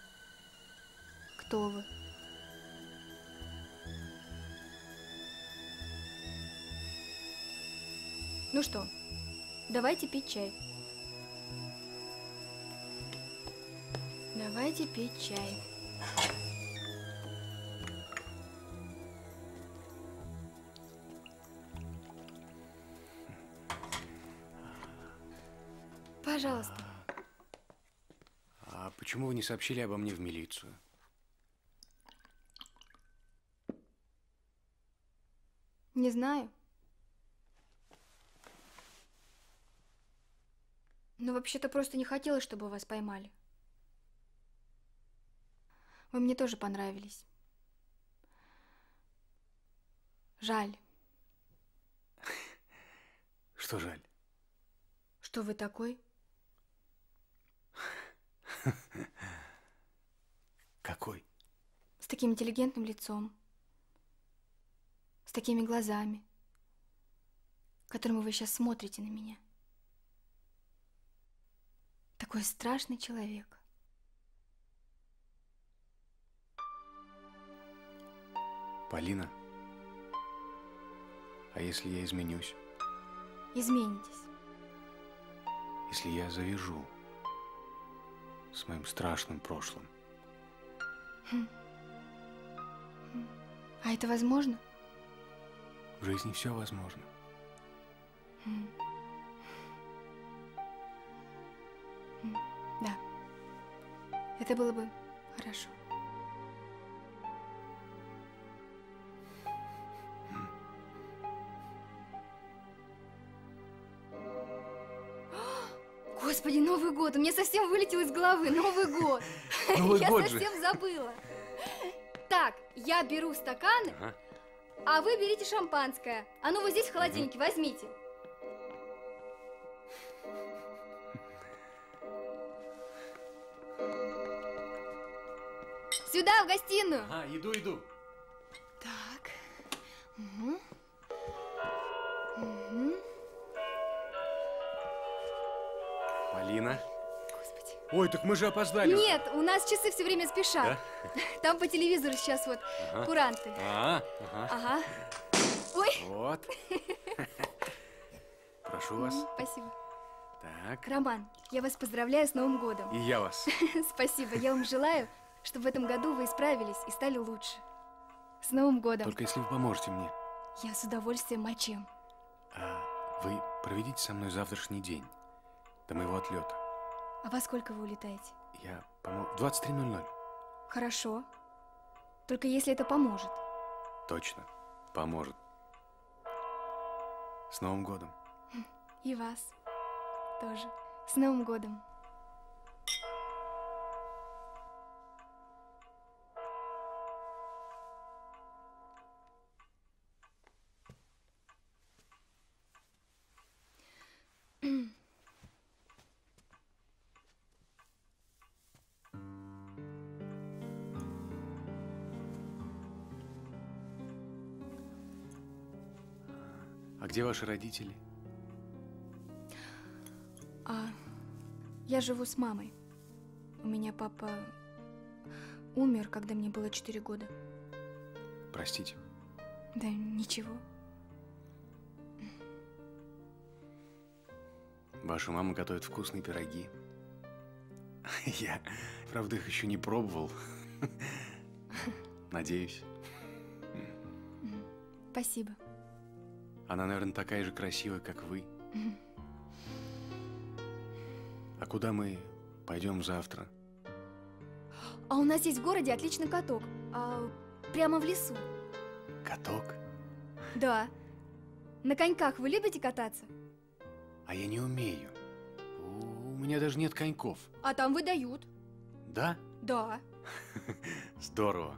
Кто вы? Ну что, давайте пить чай. Давайте пить чай. Пожалуйста. А почему вы не сообщили обо мне в милицию? Не знаю. Но вообще-то просто не хотелось, чтобы вас поймали. Вы мне тоже понравились. Жаль. Что жаль? Что вы такой? Какой? С таким интеллигентным лицом. С такими глазами, которыми вы сейчас смотрите на меня. Такой страшный человек. Полина, а если я изменюсь? Изменитесь. Если я завяжу с моим страшным прошлым? А это возможно? В жизни все возможно. Да. Это было бы хорошо. Господи, Новый год! У меня совсем вылетел из головы. Новый год! Новый Я год совсем же. забыла. Так, я беру стаканы, Ага. а вы берите шампанское. Оно вот здесь в холодильнике, возьмите. Сюда, в гостиную. А, иду. Так. Угу. Угу. Полина. Господи. Ой, так мы же опоздали. Нет, у нас часы все время спешат. Да? Там по телевизору сейчас вот Ага. куранты. Ага. Ага. Ой. Вот. Прошу вас. Спасибо. Так. Роман, я вас поздравляю с Новым годом. И я вас. Спасибо. Я вам желаю, чтобы в этом году вы исправились и стали лучше. С Новым годом. Только если вы поможете мне. Я с удовольствием мочем. Вы проведите со мной завтрашний день до моего отлета. А во сколько вы улетаете? Я, по-моему, 23:00. Хорошо. Только если это поможет. Точно. Поможет. С Новым годом. И вас тоже. С Новым годом. А где ваши родители? Я живу с мамой. У меня папа умер, когда мне было 4 года. Простите. Да ничего. Ваша мама готовит вкусные пироги. Я, правда, их еще не пробовал. Надеюсь. Спасибо. Она, наверное, такая же красивая, как вы. А куда мы пойдем завтра? А у нас есть в городе отличный каток. Прямо в лесу. Каток? Да. На коньках вы любите кататься? А я не умею. У меня даже нет коньков. А там выдают. Да? Да. Здорово.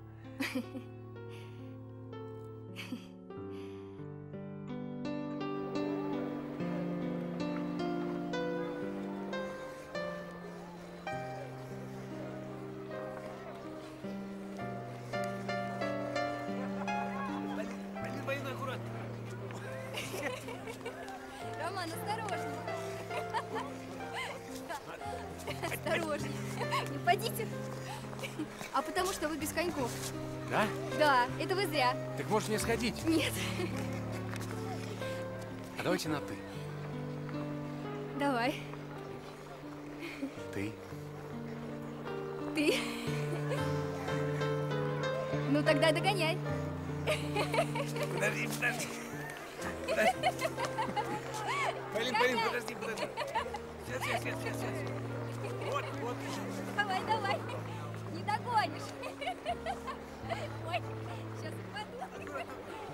Полина, аккуратно. Роман, осторожнее. Осторожнее. Не упадите. А потому что вы без коньков. Да? Да, это вы зря. Так может мне сходить? Нет. А давайте на «ты». Давай. Ты. Ты. Ну тогда догоняй. Подожди. Полин, подожди. Сейчас. Вот. Давай. Не догонишь. Ой, сейчас упаду.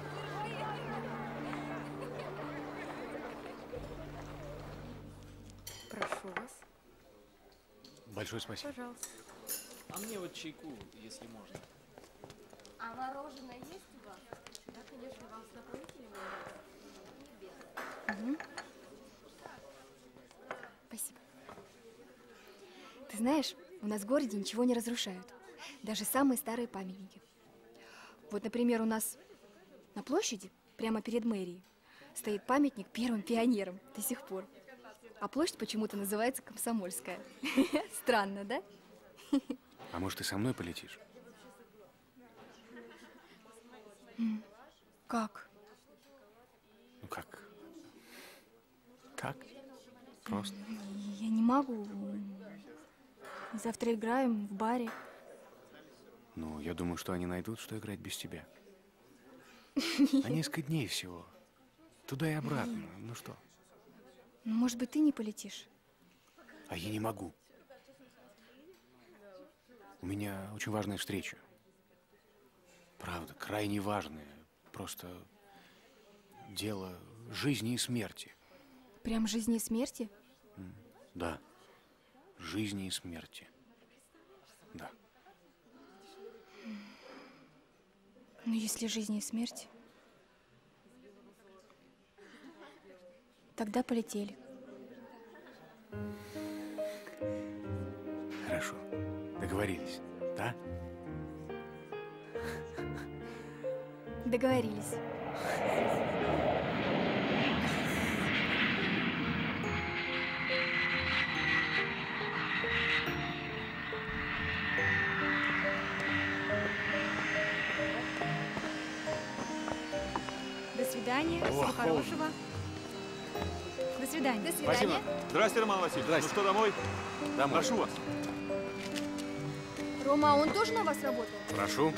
Прошу вас. Большое спасибо. Пожалуйста. А мне вот чайку, если можно. А мороженое есть у вас? Да, конечно, вам с наполнителем Угу. Спасибо. Ты знаешь, у нас в городе ничего не разрушают. Даже самые старые памятники. Вот, например, у нас на площади, прямо перед мэрией, стоит памятник первым пионерам до сих пор. А площадь почему-то называется Комсомольская. Странно, да? А может, ты со мной полетишь? Как? Ну как? Как? Просто. Я не могу. Завтра играем в баре. Ну, я думаю, что они найдут, что играть без тебя. На несколько дней всего. Туда и обратно. Ну что? Ну, может быть, ты не полетишь? А я не могу. У меня очень важная встреча. Правда, крайне важная. Просто дело жизни и смерти. Прям жизни и смерти? Да. Жизни и смерти. Да. Ну, если жизнь и смерть, тогда полетели. Хорошо. Договорились, да? Договорились. До свидания. Всего хорошего. До свидания. До свидания. Спасибо. Здрасте, Роман Васильевич. Здрасте. Ну что, домой? Домой. Прошу вас. Рома, а он тоже на вас работает? Прошу.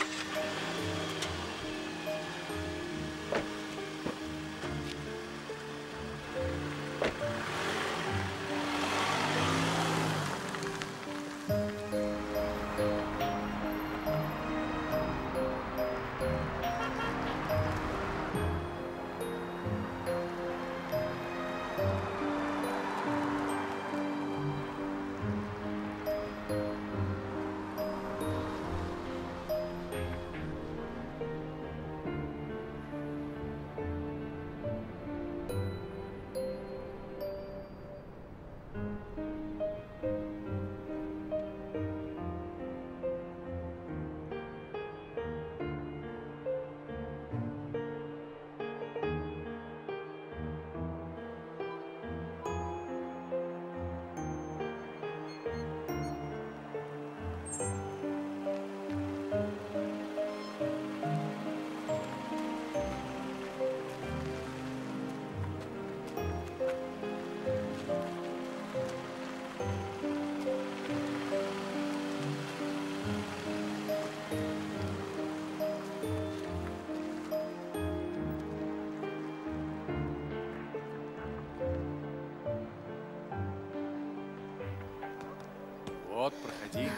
Вот, проходи.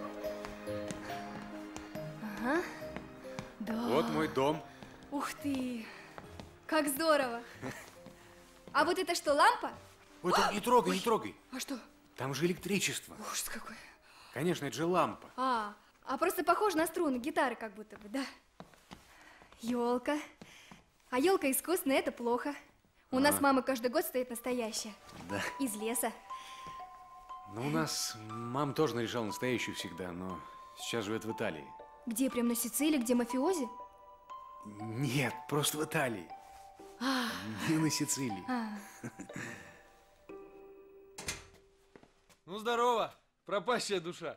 Ага. Да. Вот мой дом. Ух ты! Как здорово! А вот это что, лампа? Ой, не трогай, не трогай. А что? Там же электричество. Ужас какой. Конечно, это же лампа. А просто похоже на струны гитары как будто бы, да? Елка. А елка искусственная, это плохо. У нас мама каждый год стоит настоящая. Да. Из леса. Ну, у нас мама тоже наряжала настоящую всегда, но сейчас живет в Италии. Где, прям на Сицилии, где мафиози? Нет, просто в Италии. Не на Сицилии. Ну, здорово, пропащая душа.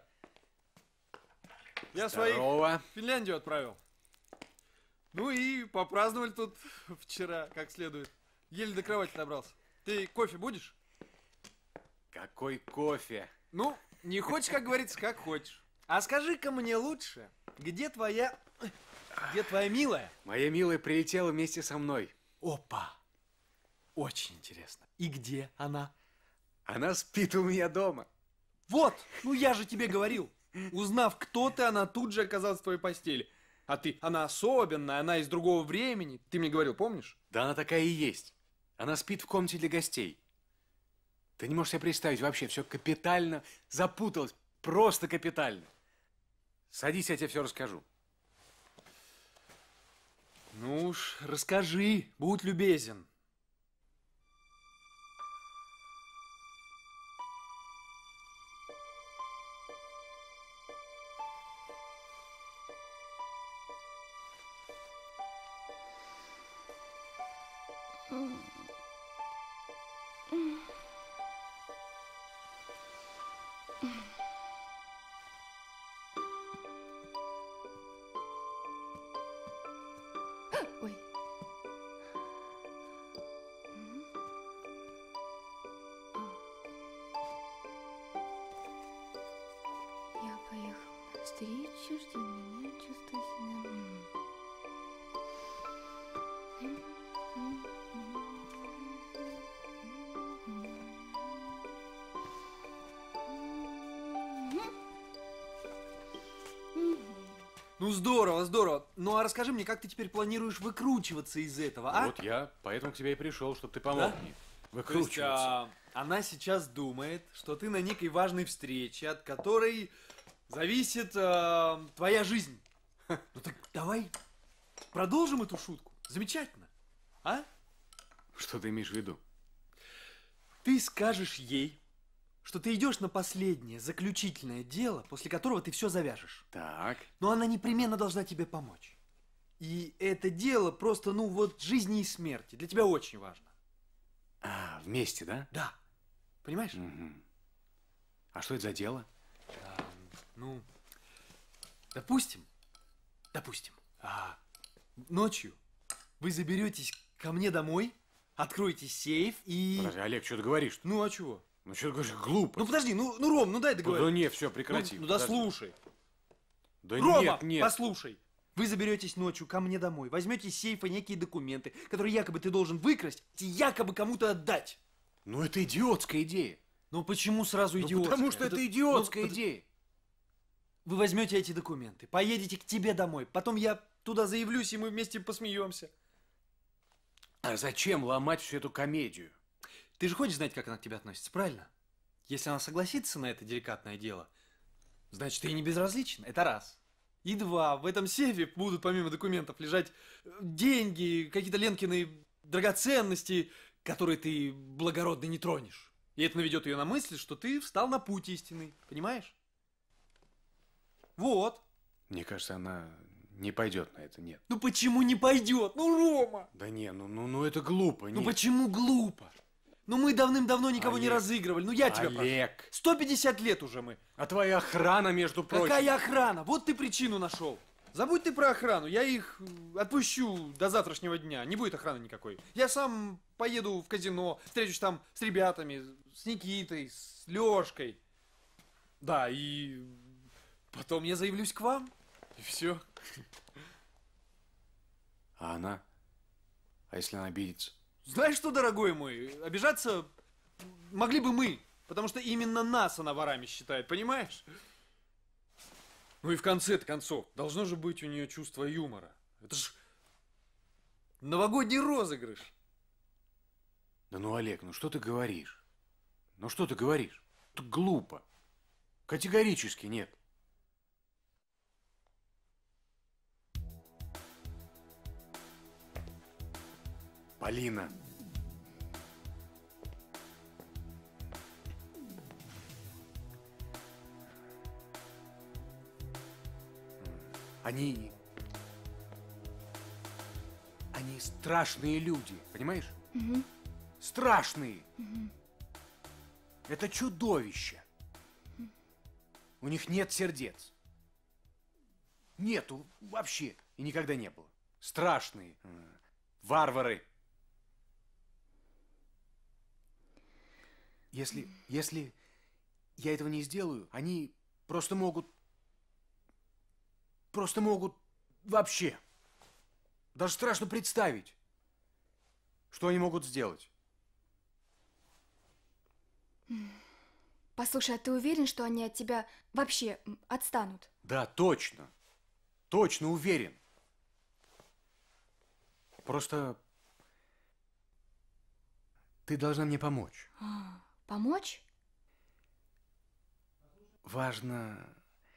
Я Здорово. своих в Финляндию отправил. Ну и попраздновали тут вчера как следует. Еле до кровати добрался. Ты кофе будешь? Какой кофе? Ну, не хочешь, как говорится, как хочешь. А скажи-ка мне лучше, где твоя милая? Моя милая прилетела вместе со мной. Опа! Очень интересно. И где она? Она спит у меня дома. Вот! Ну я же тебе говорил. Узнав, кто ты, она тут же оказалась в твоей постели. А ты, она особенная, она из другого времени. Ты мне говорил, помнишь? Да она такая и есть. Она спит в комнате для гостей. Ты не можешь себе представить, вообще все капитально запуталось. Просто капитально. Садись, я тебе все расскажу. Ну уж, расскажи, будь любезен. встречу, жди меня, чувствуй себя. Ну здорово, здорово. Ну а расскажи мне, как ты теперь планируешь выкручиваться из этого, а? Вот я поэтому к тебе и пришел, чтобы ты помог Да? мне То есть, выкручиваться. она сейчас думает, что ты на некой важной встрече, от которой зависит твоя жизнь. Ну так давай продолжим эту шутку. Замечательно. А? Что ты имеешь в виду? Ты скажешь ей, что ты идешь на последнее, заключительное дело, после которого ты все завяжешь. Так. Но она непременно должна тебе помочь. И это дело просто, ну вот, жизни и смерти. Для тебя очень важно. А, вместе, да? Да. Понимаешь? Угу. А что это за дело? Ну, допустим, ночью вы заберетесь ко мне домой, откроете сейф и... Подожди, Олег, что ты говоришь? Ну, а чего? Ну, что ты говоришь, глупо. Ну, подожди, ну, Ром, ну дай договорить. Ну, нет, все, прекрати. Ну, да слушай. Да Рома, нет, нет. послушай. Вы заберетесь ночью ко мне домой, возьмете из сейфа некие документы, которые якобы ты должен выкрасть и якобы кому-то отдать. Ну, это идиотская идея. Ну, почему сразу Ну, идиотская? потому что это идиотская идея. Вы возьмете эти документы, поедете к тебе домой, потом я туда заявлюсь, и мы вместе посмеемся. А зачем ломать всю эту комедию? Ты же хочешь знать, как она к тебе относится, правильно? Если она согласится на это деликатное дело, значит, ты ей не безразличен. Это раз. И два, в этом сейфе будут помимо документов лежать деньги, какие-то Ленкины драгоценности, которые ты благородно не тронешь. И это наведет ее на мысль, что ты встал на путь истинный. Понимаешь? Вот. Мне кажется, она не пойдет на это, нет. Ну почему не пойдет? Ну, Рома! Да не, ну это глупо, Ну нет. почему глупо? Ну мы давным-давно никого не Олег, разыгрывали. Ну я тебя Олег. прошу. 150 лет уже мы. А твоя охрана, между прочим. Какая охрана? Вот ты причину нашел. Забудь ты про охрану. Я их отпущу до завтрашнего дня. Не будет охраны никакой. Я сам поеду в казино, встречусь там с ребятами, с Никитой, с Лёшкой. Да, и потом я заявлюсь к вам. И все. А она? А если она обидится? Знаешь что, дорогой мой, обижаться могли бы мы, потому что именно нас она ворами считает, понимаешь? Ну и в конце-то концов, должно же быть у нее чувство юмора. Это ж новогодний розыгрыш. Да ну, Олег, ну что ты говоришь? Ну что ты говоришь? Это глупо. Категорически нет. Полина. Они страшные люди, понимаешь? Угу. Страшные. Угу. Это чудовища. У них нет сердец. Нету вообще. И никогда не было. Страшные. Варвары. Если я этого не сделаю, они просто могут вообще. Даже страшно представить, что они могут сделать. Послушай, а ты уверен, что они от тебя вообще отстанут? Да, точно. Точно уверен. Просто ты должна мне помочь. Помочь? Важно...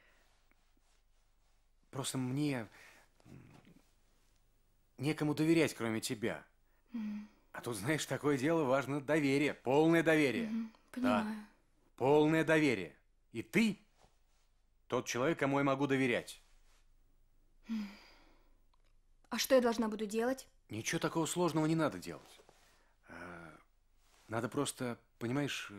Просто мне некому доверять, кроме тебя. А тут, знаешь, такое дело, важно доверие, полное доверие. Понимаю. Да, полное доверие. И ты тот человек, кому я могу доверять. А что я должна буду делать? Ничего такого сложного не надо делать. Надо просто, понимаешь,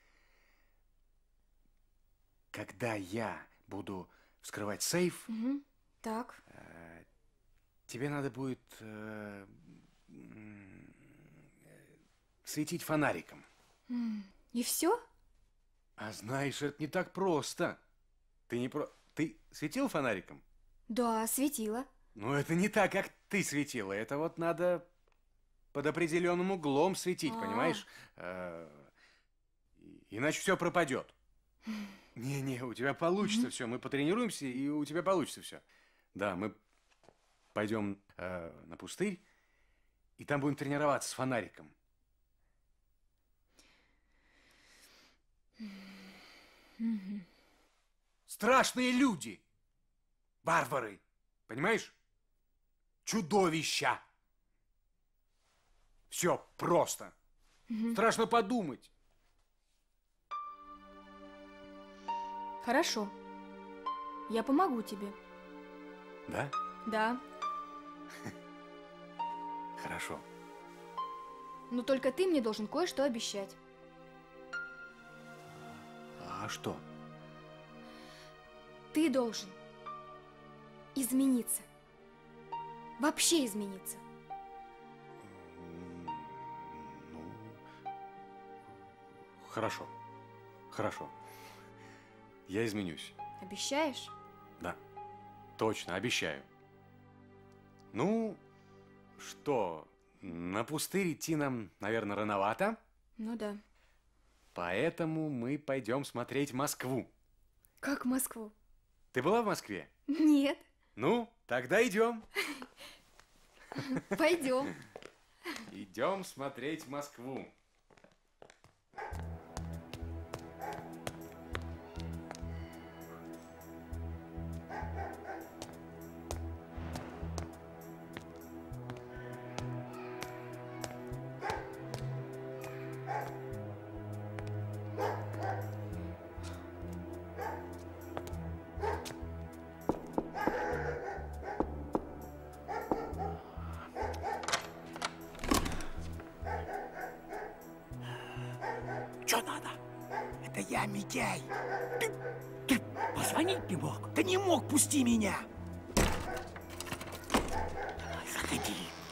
когда я буду вскрывать сейф, Так. тебе надо будет светить фонариком. И все? А знаешь, это не так просто. Ты Ты светил фонариком? Да, светила. Ну, это не так, как ты светила. Это вот надо под определенным углом светить, понимаешь? Иначе все пропадет. Не-не, у тебя получится все. Мы потренируемся, и у тебя получится все. Да, мы пойдем на пустырь, и там будем тренироваться с фонариком. Страшные люди. Варвары. Понимаешь? Чудовища. Все просто. Страшно подумать. Хорошо. Я помогу тебе. Да? Да. Хорошо. Но только ты мне должен кое-что обещать. А что? Ты должен измениться. Вообще измениться. Хорошо. Хорошо. Я изменюсь. Обещаешь? Да. Точно, обещаю. Ну, что, на пустырь идти нам, наверное, рановато. Ну да. Поэтому мы пойдем смотреть Москву. Как Москву? Ты была в Москве? Нет. Ну, тогда идем. Пойдем. Идем смотреть Москву. Что надо? Это я, Митяй. Ты позвонить не мог? Ты не мог, пусти меня. Давай, заходи.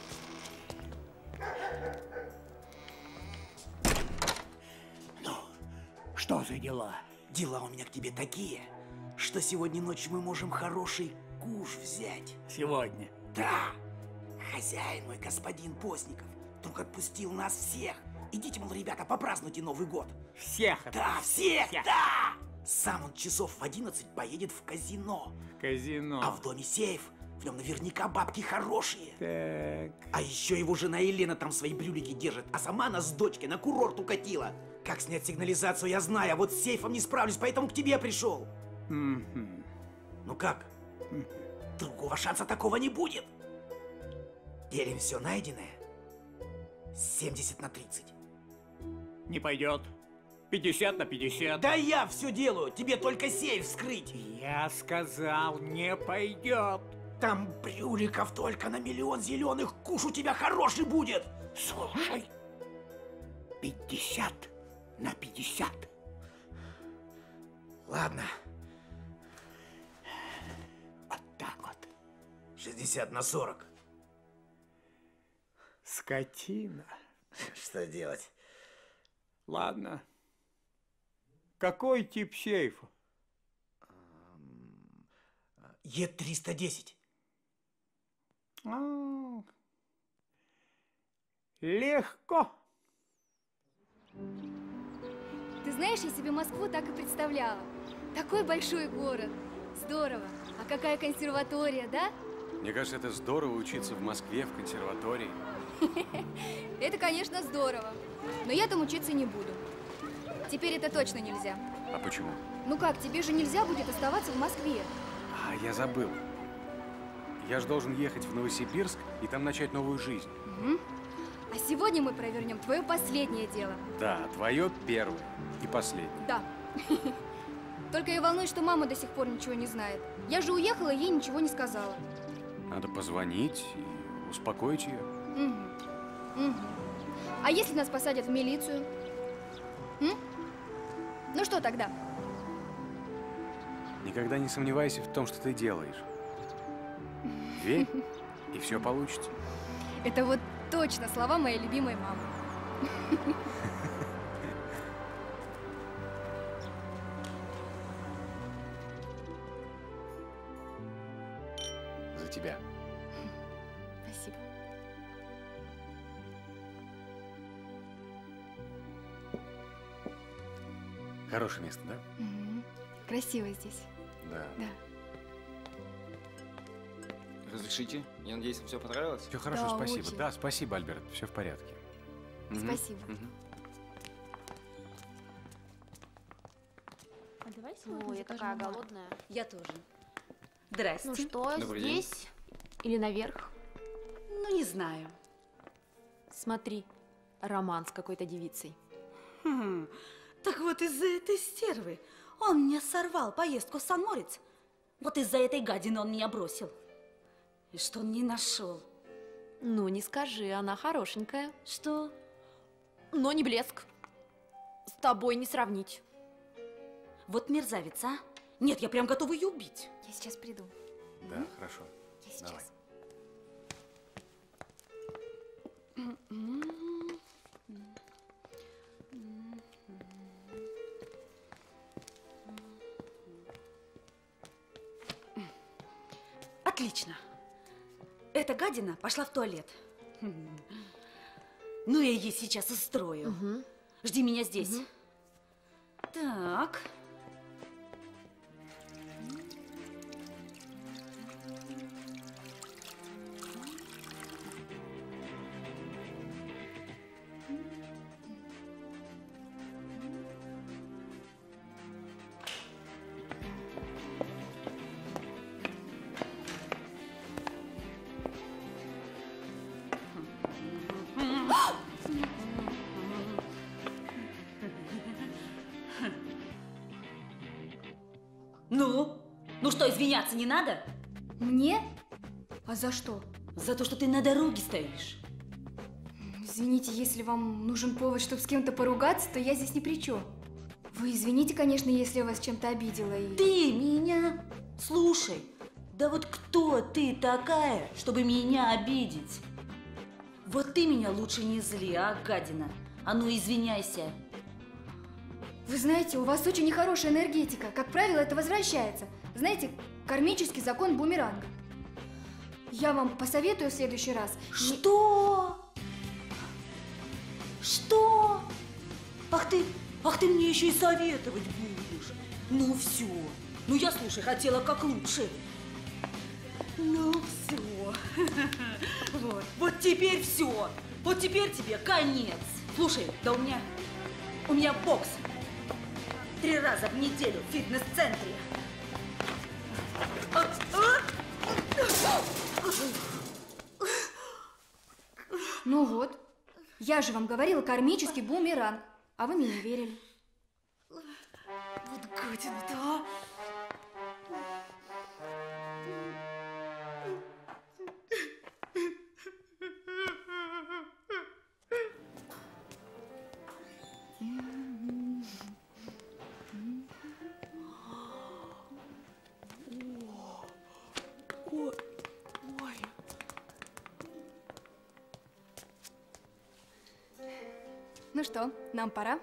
Ну, что за дела? Дела у меня к тебе такие, что сегодня ночью мы можем хороший куш взять. Сегодня? Да. Хозяин мой, господин Постников, вдруг отпустил нас всех. Идите, мол, ребята, попразднуйте Новый год. Всех? Да, всех, да! Сам он часов в 11 поедет в казино. Казино. А в доме сейф. В нем наверняка бабки хорошие. Так. А еще его жена Елена там свои брюлики держит, а сама нас с дочкой на курорт укатила. Как снять сигнализацию, я знаю, а вот с сейфом не справлюсь, поэтому к тебе пришел. Ну как? Другого шанса такого не будет. Делим все найденное. 70/30. Не пойдет. 50/50. Да я все делаю, тебе только сейф вскрыть. Я сказал, не пойдет. Там брюликов только на 1 000 000 зеленых, куш у тебя хороший будет. Слушай, 50/50. Ладно. Вот так вот. 60/40. Скотина. Что делать? Ладно. Какой тип сейфа? Е310. Легко. Ты знаешь, я себе Москву так и представляла. Такой большой город. Здорово. А какая консерватория, да? Мне кажется, это здорово учиться в Москве, в консерватории. Это, конечно, здорово. Но я там учиться не буду. Теперь это точно нельзя. А почему? Ну как, тебе же нельзя будет оставаться в Москве. А, я забыл. Я же должен ехать в Новосибирск и там начать новую жизнь. Угу. А сегодня мы провернем твое последнее дело. Да, твое первое и последнее. Да. Только я волнуюсь, что мама до сих пор ничего не знает. Я же уехала, ей ничего не сказала. Надо позвонить и успокоить ее. Угу. А если нас посадят в милицию? Ну что тогда? Никогда не сомневайся в том, что ты делаешь. Верь, и все получится. Это вот точно слова моей любимой мамы. тебя. Спасибо. Хорошее место, да? Мгм. Красиво здесь. Да. Да. Разрешите? Я надеюсь, вам все понравилось? Все хорошо, Да, спасибо. очень. Да, спасибо, Альберт. Все в порядке. Спасибо. А давай Ой, я такая голодная. Я тоже. Здрасте. Ну что, Добрый день. здесь или наверх? Ну, не знаю. Смотри, роман с какой-то девицей. Так вот из-за этой стервы он мне сорвал поездку в Сан-Морец. Вот из-за этой гадины он меня бросил. И что он не нашел? Ну, не скажи, она хорошенькая. Что? Но не блеск. С тобой не сравнить. Вот мерзавец, а? Нет, я прям готова ее убить. Я сейчас приду. Да, хорошо. Я сейчас. Давай. Отлично. Эта гадина пошла в туалет. Ну, я ей сейчас устрою. Жди меня здесь. Так. Ну? Ну что, извиняться не надо? Мне? А за что? За то, что ты на дороге стоишь. Извините, если вам нужен повод, чтобы с кем-то поругаться, то я здесь ни при чем. Вы извините, конечно, если я вас чем-то обидела и... Ты меня? Слушай, да вот кто ты такая, чтобы меня обидеть? Вот ты меня лучше не зли, а, гадина? А ну, извиняйся. Вы знаете, у вас очень нехорошая энергетика. Как правило, это возвращается. Знаете, кармический закон бумеранга. Я вам посоветую в следующий раз... Что? Что? Ах ты мне еще и советовать будешь. Ну все. Ну я, слушай, хотела как лучше. Ну все. Вот теперь все. Вот теперь тебе конец. Слушай, да у меня бокс. 3 раза в неделю в фитнес-центре. Ну вот, я же вам говорила, кармический бумеранг, а вы мне не верили. Вот гадина-то, а? Ну что, нам пора?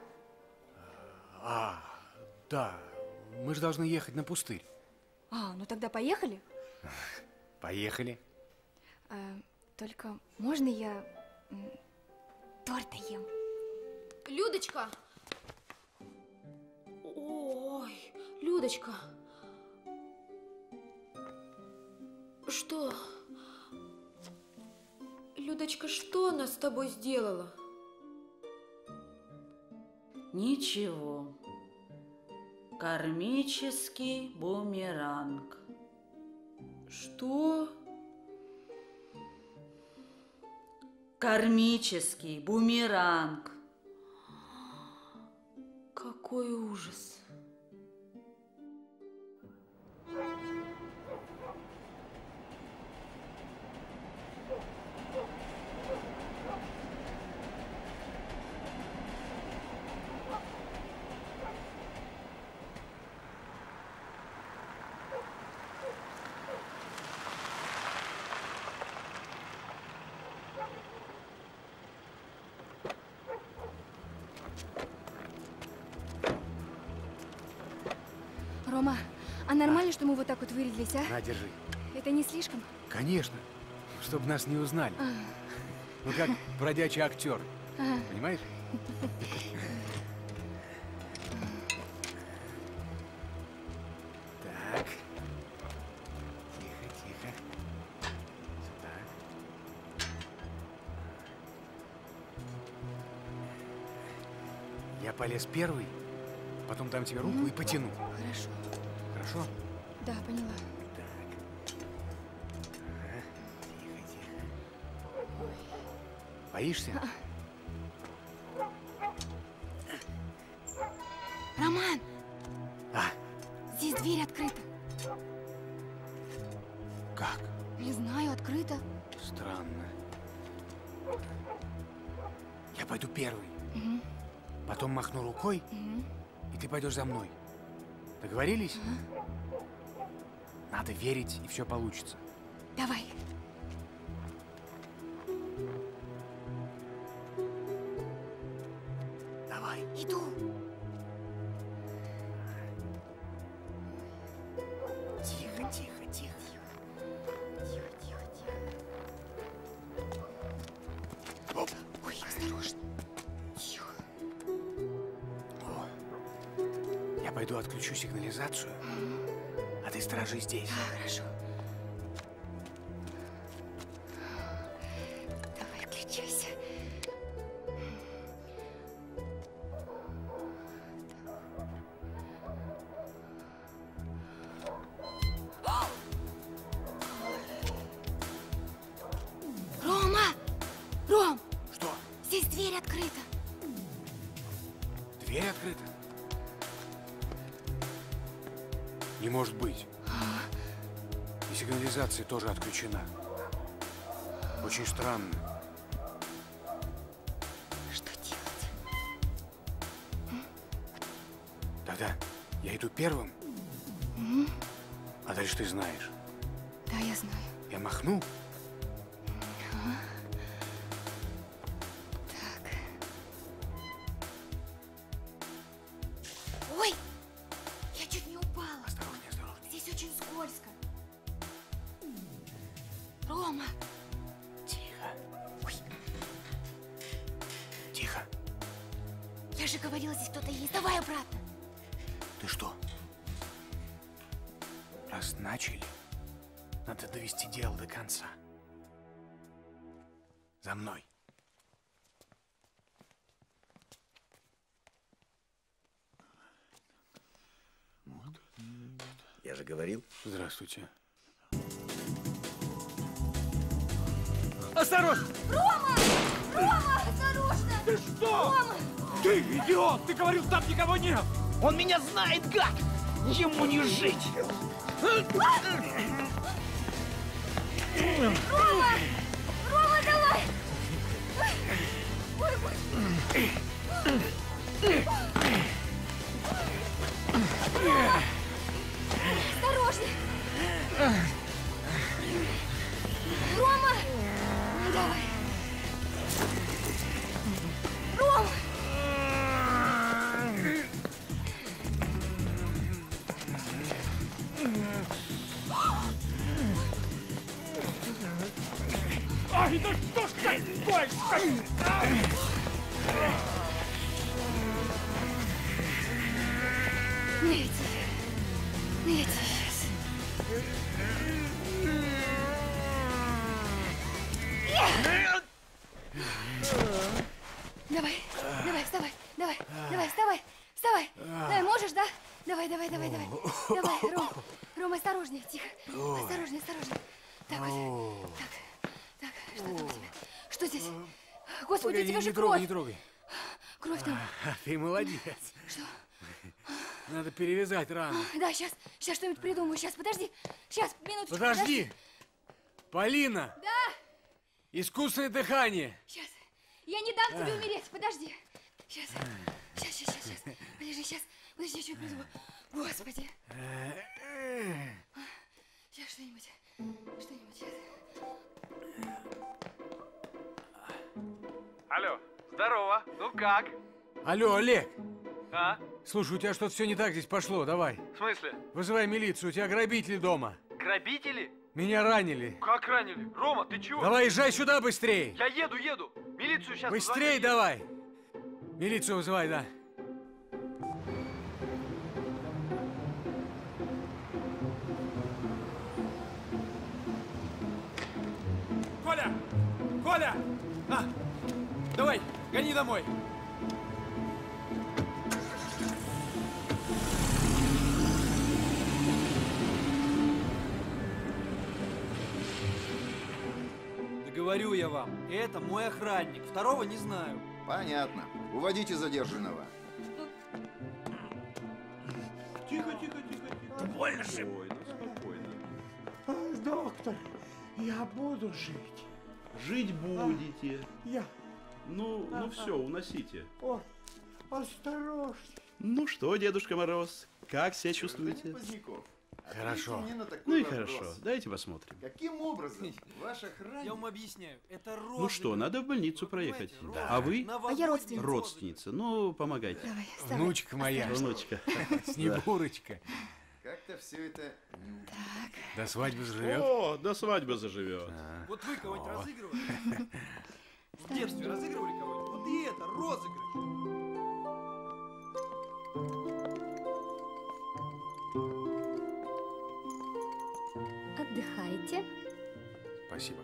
Да. Мы же должны ехать на пустырь. Ну тогда поехали? Поехали. Только можно я торта ем? Людочка! Ой, Людочка. Что? Людочка, что она с тобой сделала? Ничего. Кармический бумеранг. Что? Кармический бумеранг. Какой ужас. Рома, а нормально, что мы вот так вот вырядились, а? На, держи. Это не слишком? Конечно, чтобы нас не узнали. Ну как бродячий актер, понимаешь? Так. Тихо, тихо. Сюда. Я полез первый, потом дам тебе руку и потяну. Хорошо. Хорошо? Да, поняла. Боишься? Роман! А? Здесь дверь открыта. Как? Не знаю, открыта. Странно. Я пойду первый. Угу. Потом махну рукой, и ты пойдешь за мной. Договорились? Надо верить, и все получится. Давай. Давай. Иду. Тихо, тихо, тихо. Тихо, тихо, тихо. Оп. Ой, осторожно. Тихо. О. Я пойду отключу сигнализацию, а ты стражи здесь. Хорошо. Давай, включайся. Рома! Ром! Что? Здесь дверь открыта. Дверь открыта? Не может быть. И сигнализация тоже отключена. Очень странно. Что делать? Тогда я иду первым, а дальше ты знаешь. Да, я знаю. Я махну. Так. Ой! Я чуть не упала. Осторожнее, осторожнее. Здесь очень скользко. Рома! Тихо. Ой, Тихо. я же говорила, здесь кто-то есть. Давай обратно. Ты что? Раз начали, надо довести дело до конца. За мной. Я же говорил. Здравствуйте. Осторожно! Рома! Рома, осторожно! Ты что? Рома! Ты идиот! Ты говорил, там никого нет! Он меня знает, гад! Ему не жить! Рома! Рома, давай! Ой, господи! Рома! Осторожнее! Рома! Давай! Рома! Ай, да что ж такое? Найти. Найти сейчас. Давай, давай, вставай, давай, давай, вставай, вставай. Давай, можешь, да? Давай, давай, давай, давай. Давай, Ром, осторожнее, тихо. Осторожнее, осторожнее. Так вот. Так, что там у тебя? Что здесь? Господи, у тебя же кровь. Не трогай. Кровь там. Ты молодец. Что? Надо перевязать рану. Да, сейчас что-нибудь придумаю. Сейчас, подожди. Сейчас, минуточку. Подожди. Полина. Да. Искусственное дыхание. Сейчас. Я не дам тебе умереть. Подожди. Сейчас. Подожди, сейчас. Подожди, я что придумаю. Господи. Сейчас что-нибудь. Сейчас. Алло, здорово. Ну как? Алло, Олег. А? Слушай, у тебя что-то все не так здесь пошло. Давай. В смысле? Вызывай милицию. У тебя грабители дома. Грабители? Меня ранили. Как ранили? Рома, ты чего? Давай, езжай сюда быстрее. Я еду. Милицию сейчас Быстрей давай. Милицию вызывай, да. Коля! Давай, гони домой. Да говорю я вам, это мой охранник. Второго не знаю. Понятно. Уводите задержанного. Тихо. Больно же. Доктор, я буду жить. Жить будете. Я. Ну все, уносите. О, осторожно. Ну что, Дедушка Мороз, как себя чувствуете? Хорошо. Ну и хорошо, дайте посмотрим. Каким образом ваш охранник... Я вам объясняю, это розыгрыш. Ну что, надо в больницу проехать. Да. А вы? А я родственница. Родственница. Ну, помогайте. Давай, вставай. Внучка моя. Внучка. Снегурочка. Как-то все это... До свадьбы заживет. О, до свадьбы заживет. Вот вы кого-нибудь разыгрывали? В детстве разыгрывали кого-нибудь? Вот и это розыгрыш. Отдыхайте. Спасибо.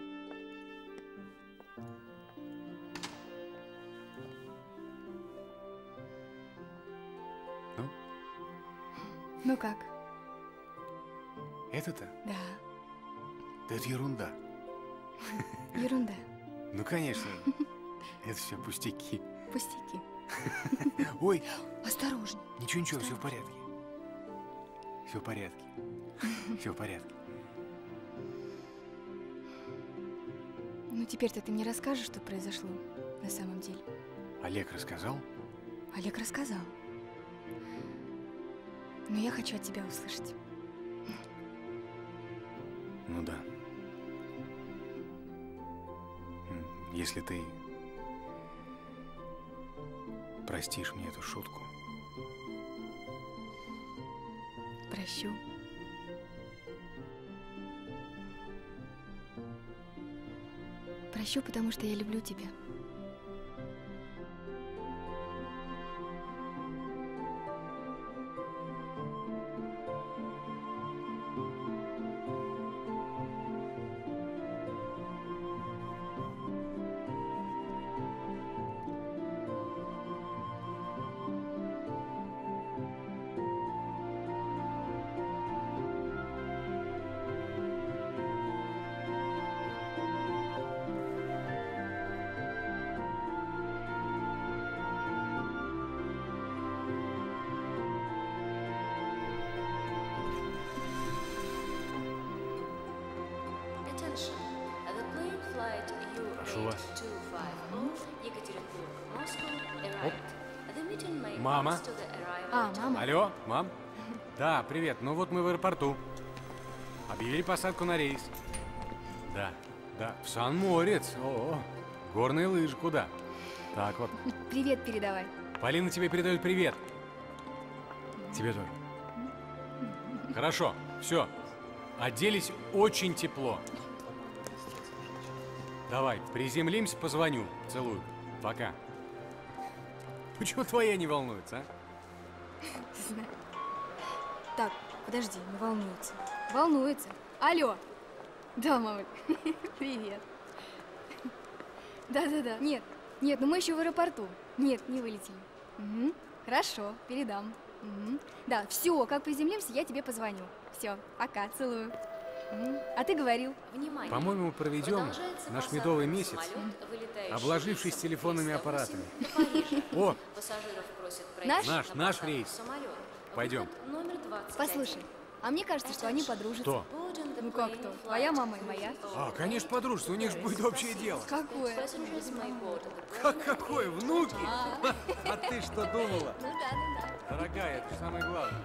Ну? Ну как? Это-то? Да, Да это ерунда. ерунда. Ну, конечно. Это все пустяки. Пустяки. Ой, Осторожно. ничего, все в порядке. Все в порядке. Все в порядке. Ну теперь-то ты мне расскажешь, что произошло на самом деле. Олег рассказал? Олег рассказал. Но я хочу от тебя услышать. Ну да. Если ты простишь мне эту шутку. Прощу. Прощу, потому что я люблю тебя. Прошу вас. Оп. Мама. А, мама. Алло, мам? Да, привет. Ну вот мы в аэропорту. Объявили посадку на рейс. Да, в Сан-Морец. О, горные лыжи куда? Так вот. Привет передавай. Полина тебе передает привет. Тебе тоже. Хорошо, все. Оделись очень тепло. Давай, приземлимся, позвоню. Целую. Пока. Почему твоя не волнуется, а? Так, подожди, не волнуется. Волнуется. Алло. Да, мама. Привет. Да. Нет, ну мы еще в аэропорту. Нет, не вылетели. Угу. Хорошо, передам. Угу. Да, все, как приземлимся, я тебе позвоню. Все, пока, целую. Угу. А ты говорил. По-моему, проведем наш медовый месяц, обложившись телефонными аппаратами. О! Наш рейс. Пойдем. Послушай, а мне кажется, что они подружатся. Кто? Ну как кто? Твоя мама и моя. А, конечно, подружатся, у них же будет общее дело. Какое? Какое? Внуки? А ты что думала? Ну да. Дорогая, это же самое главное.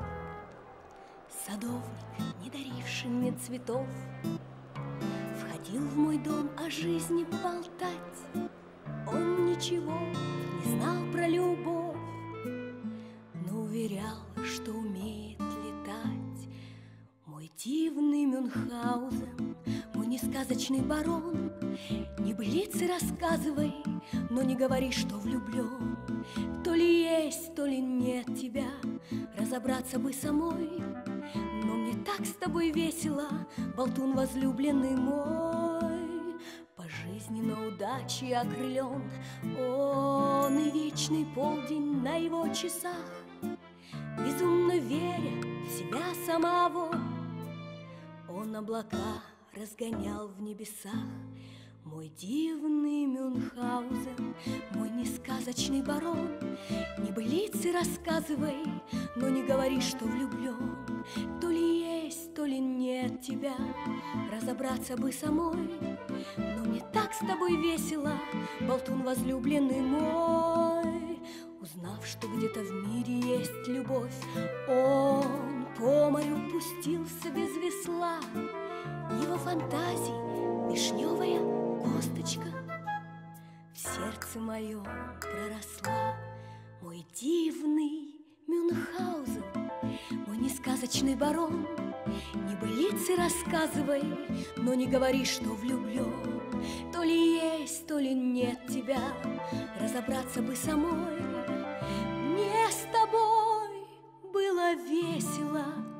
Садовник, не даривший мне цветов, входил Пустил в мой дом о жизни поболтать. Он ничего не знал про любовь, но уверял, что умеет летать. Мой дивный Мюнхгаузен, мой несказочный барон, небылицы рассказывай, но не говори, что влюблен. То ли есть, то ли нет тебя, разобраться бы самой. Но мне так с тобой весело, болтун возлюбленный мой. По жизни на удаче окрылен он, и вечный полдень на его часах. Безумно веря в себя самого, он облака разгонял в небесах. Мой дивный Мюнхгаузен, мой несказочный барон, небылицы рассказывай, но не говори, что влюблен. То ли есть, то ли нет тебя, разобраться бы самой. Но мне так с тобой весело, болтун возлюбленный мой. Узнав, что где-то в мире есть любовь, он по морю пустился без весла. Его фантазий вишневая косточка в сердце моем проросла. Мой дивный Мюнхгаузен, мой несказочный барон, небылицы рассказывай, но не говори, что влюблен. То ли есть, то ли нет тебя, разобраться бы самой. Мне с тобой было весело,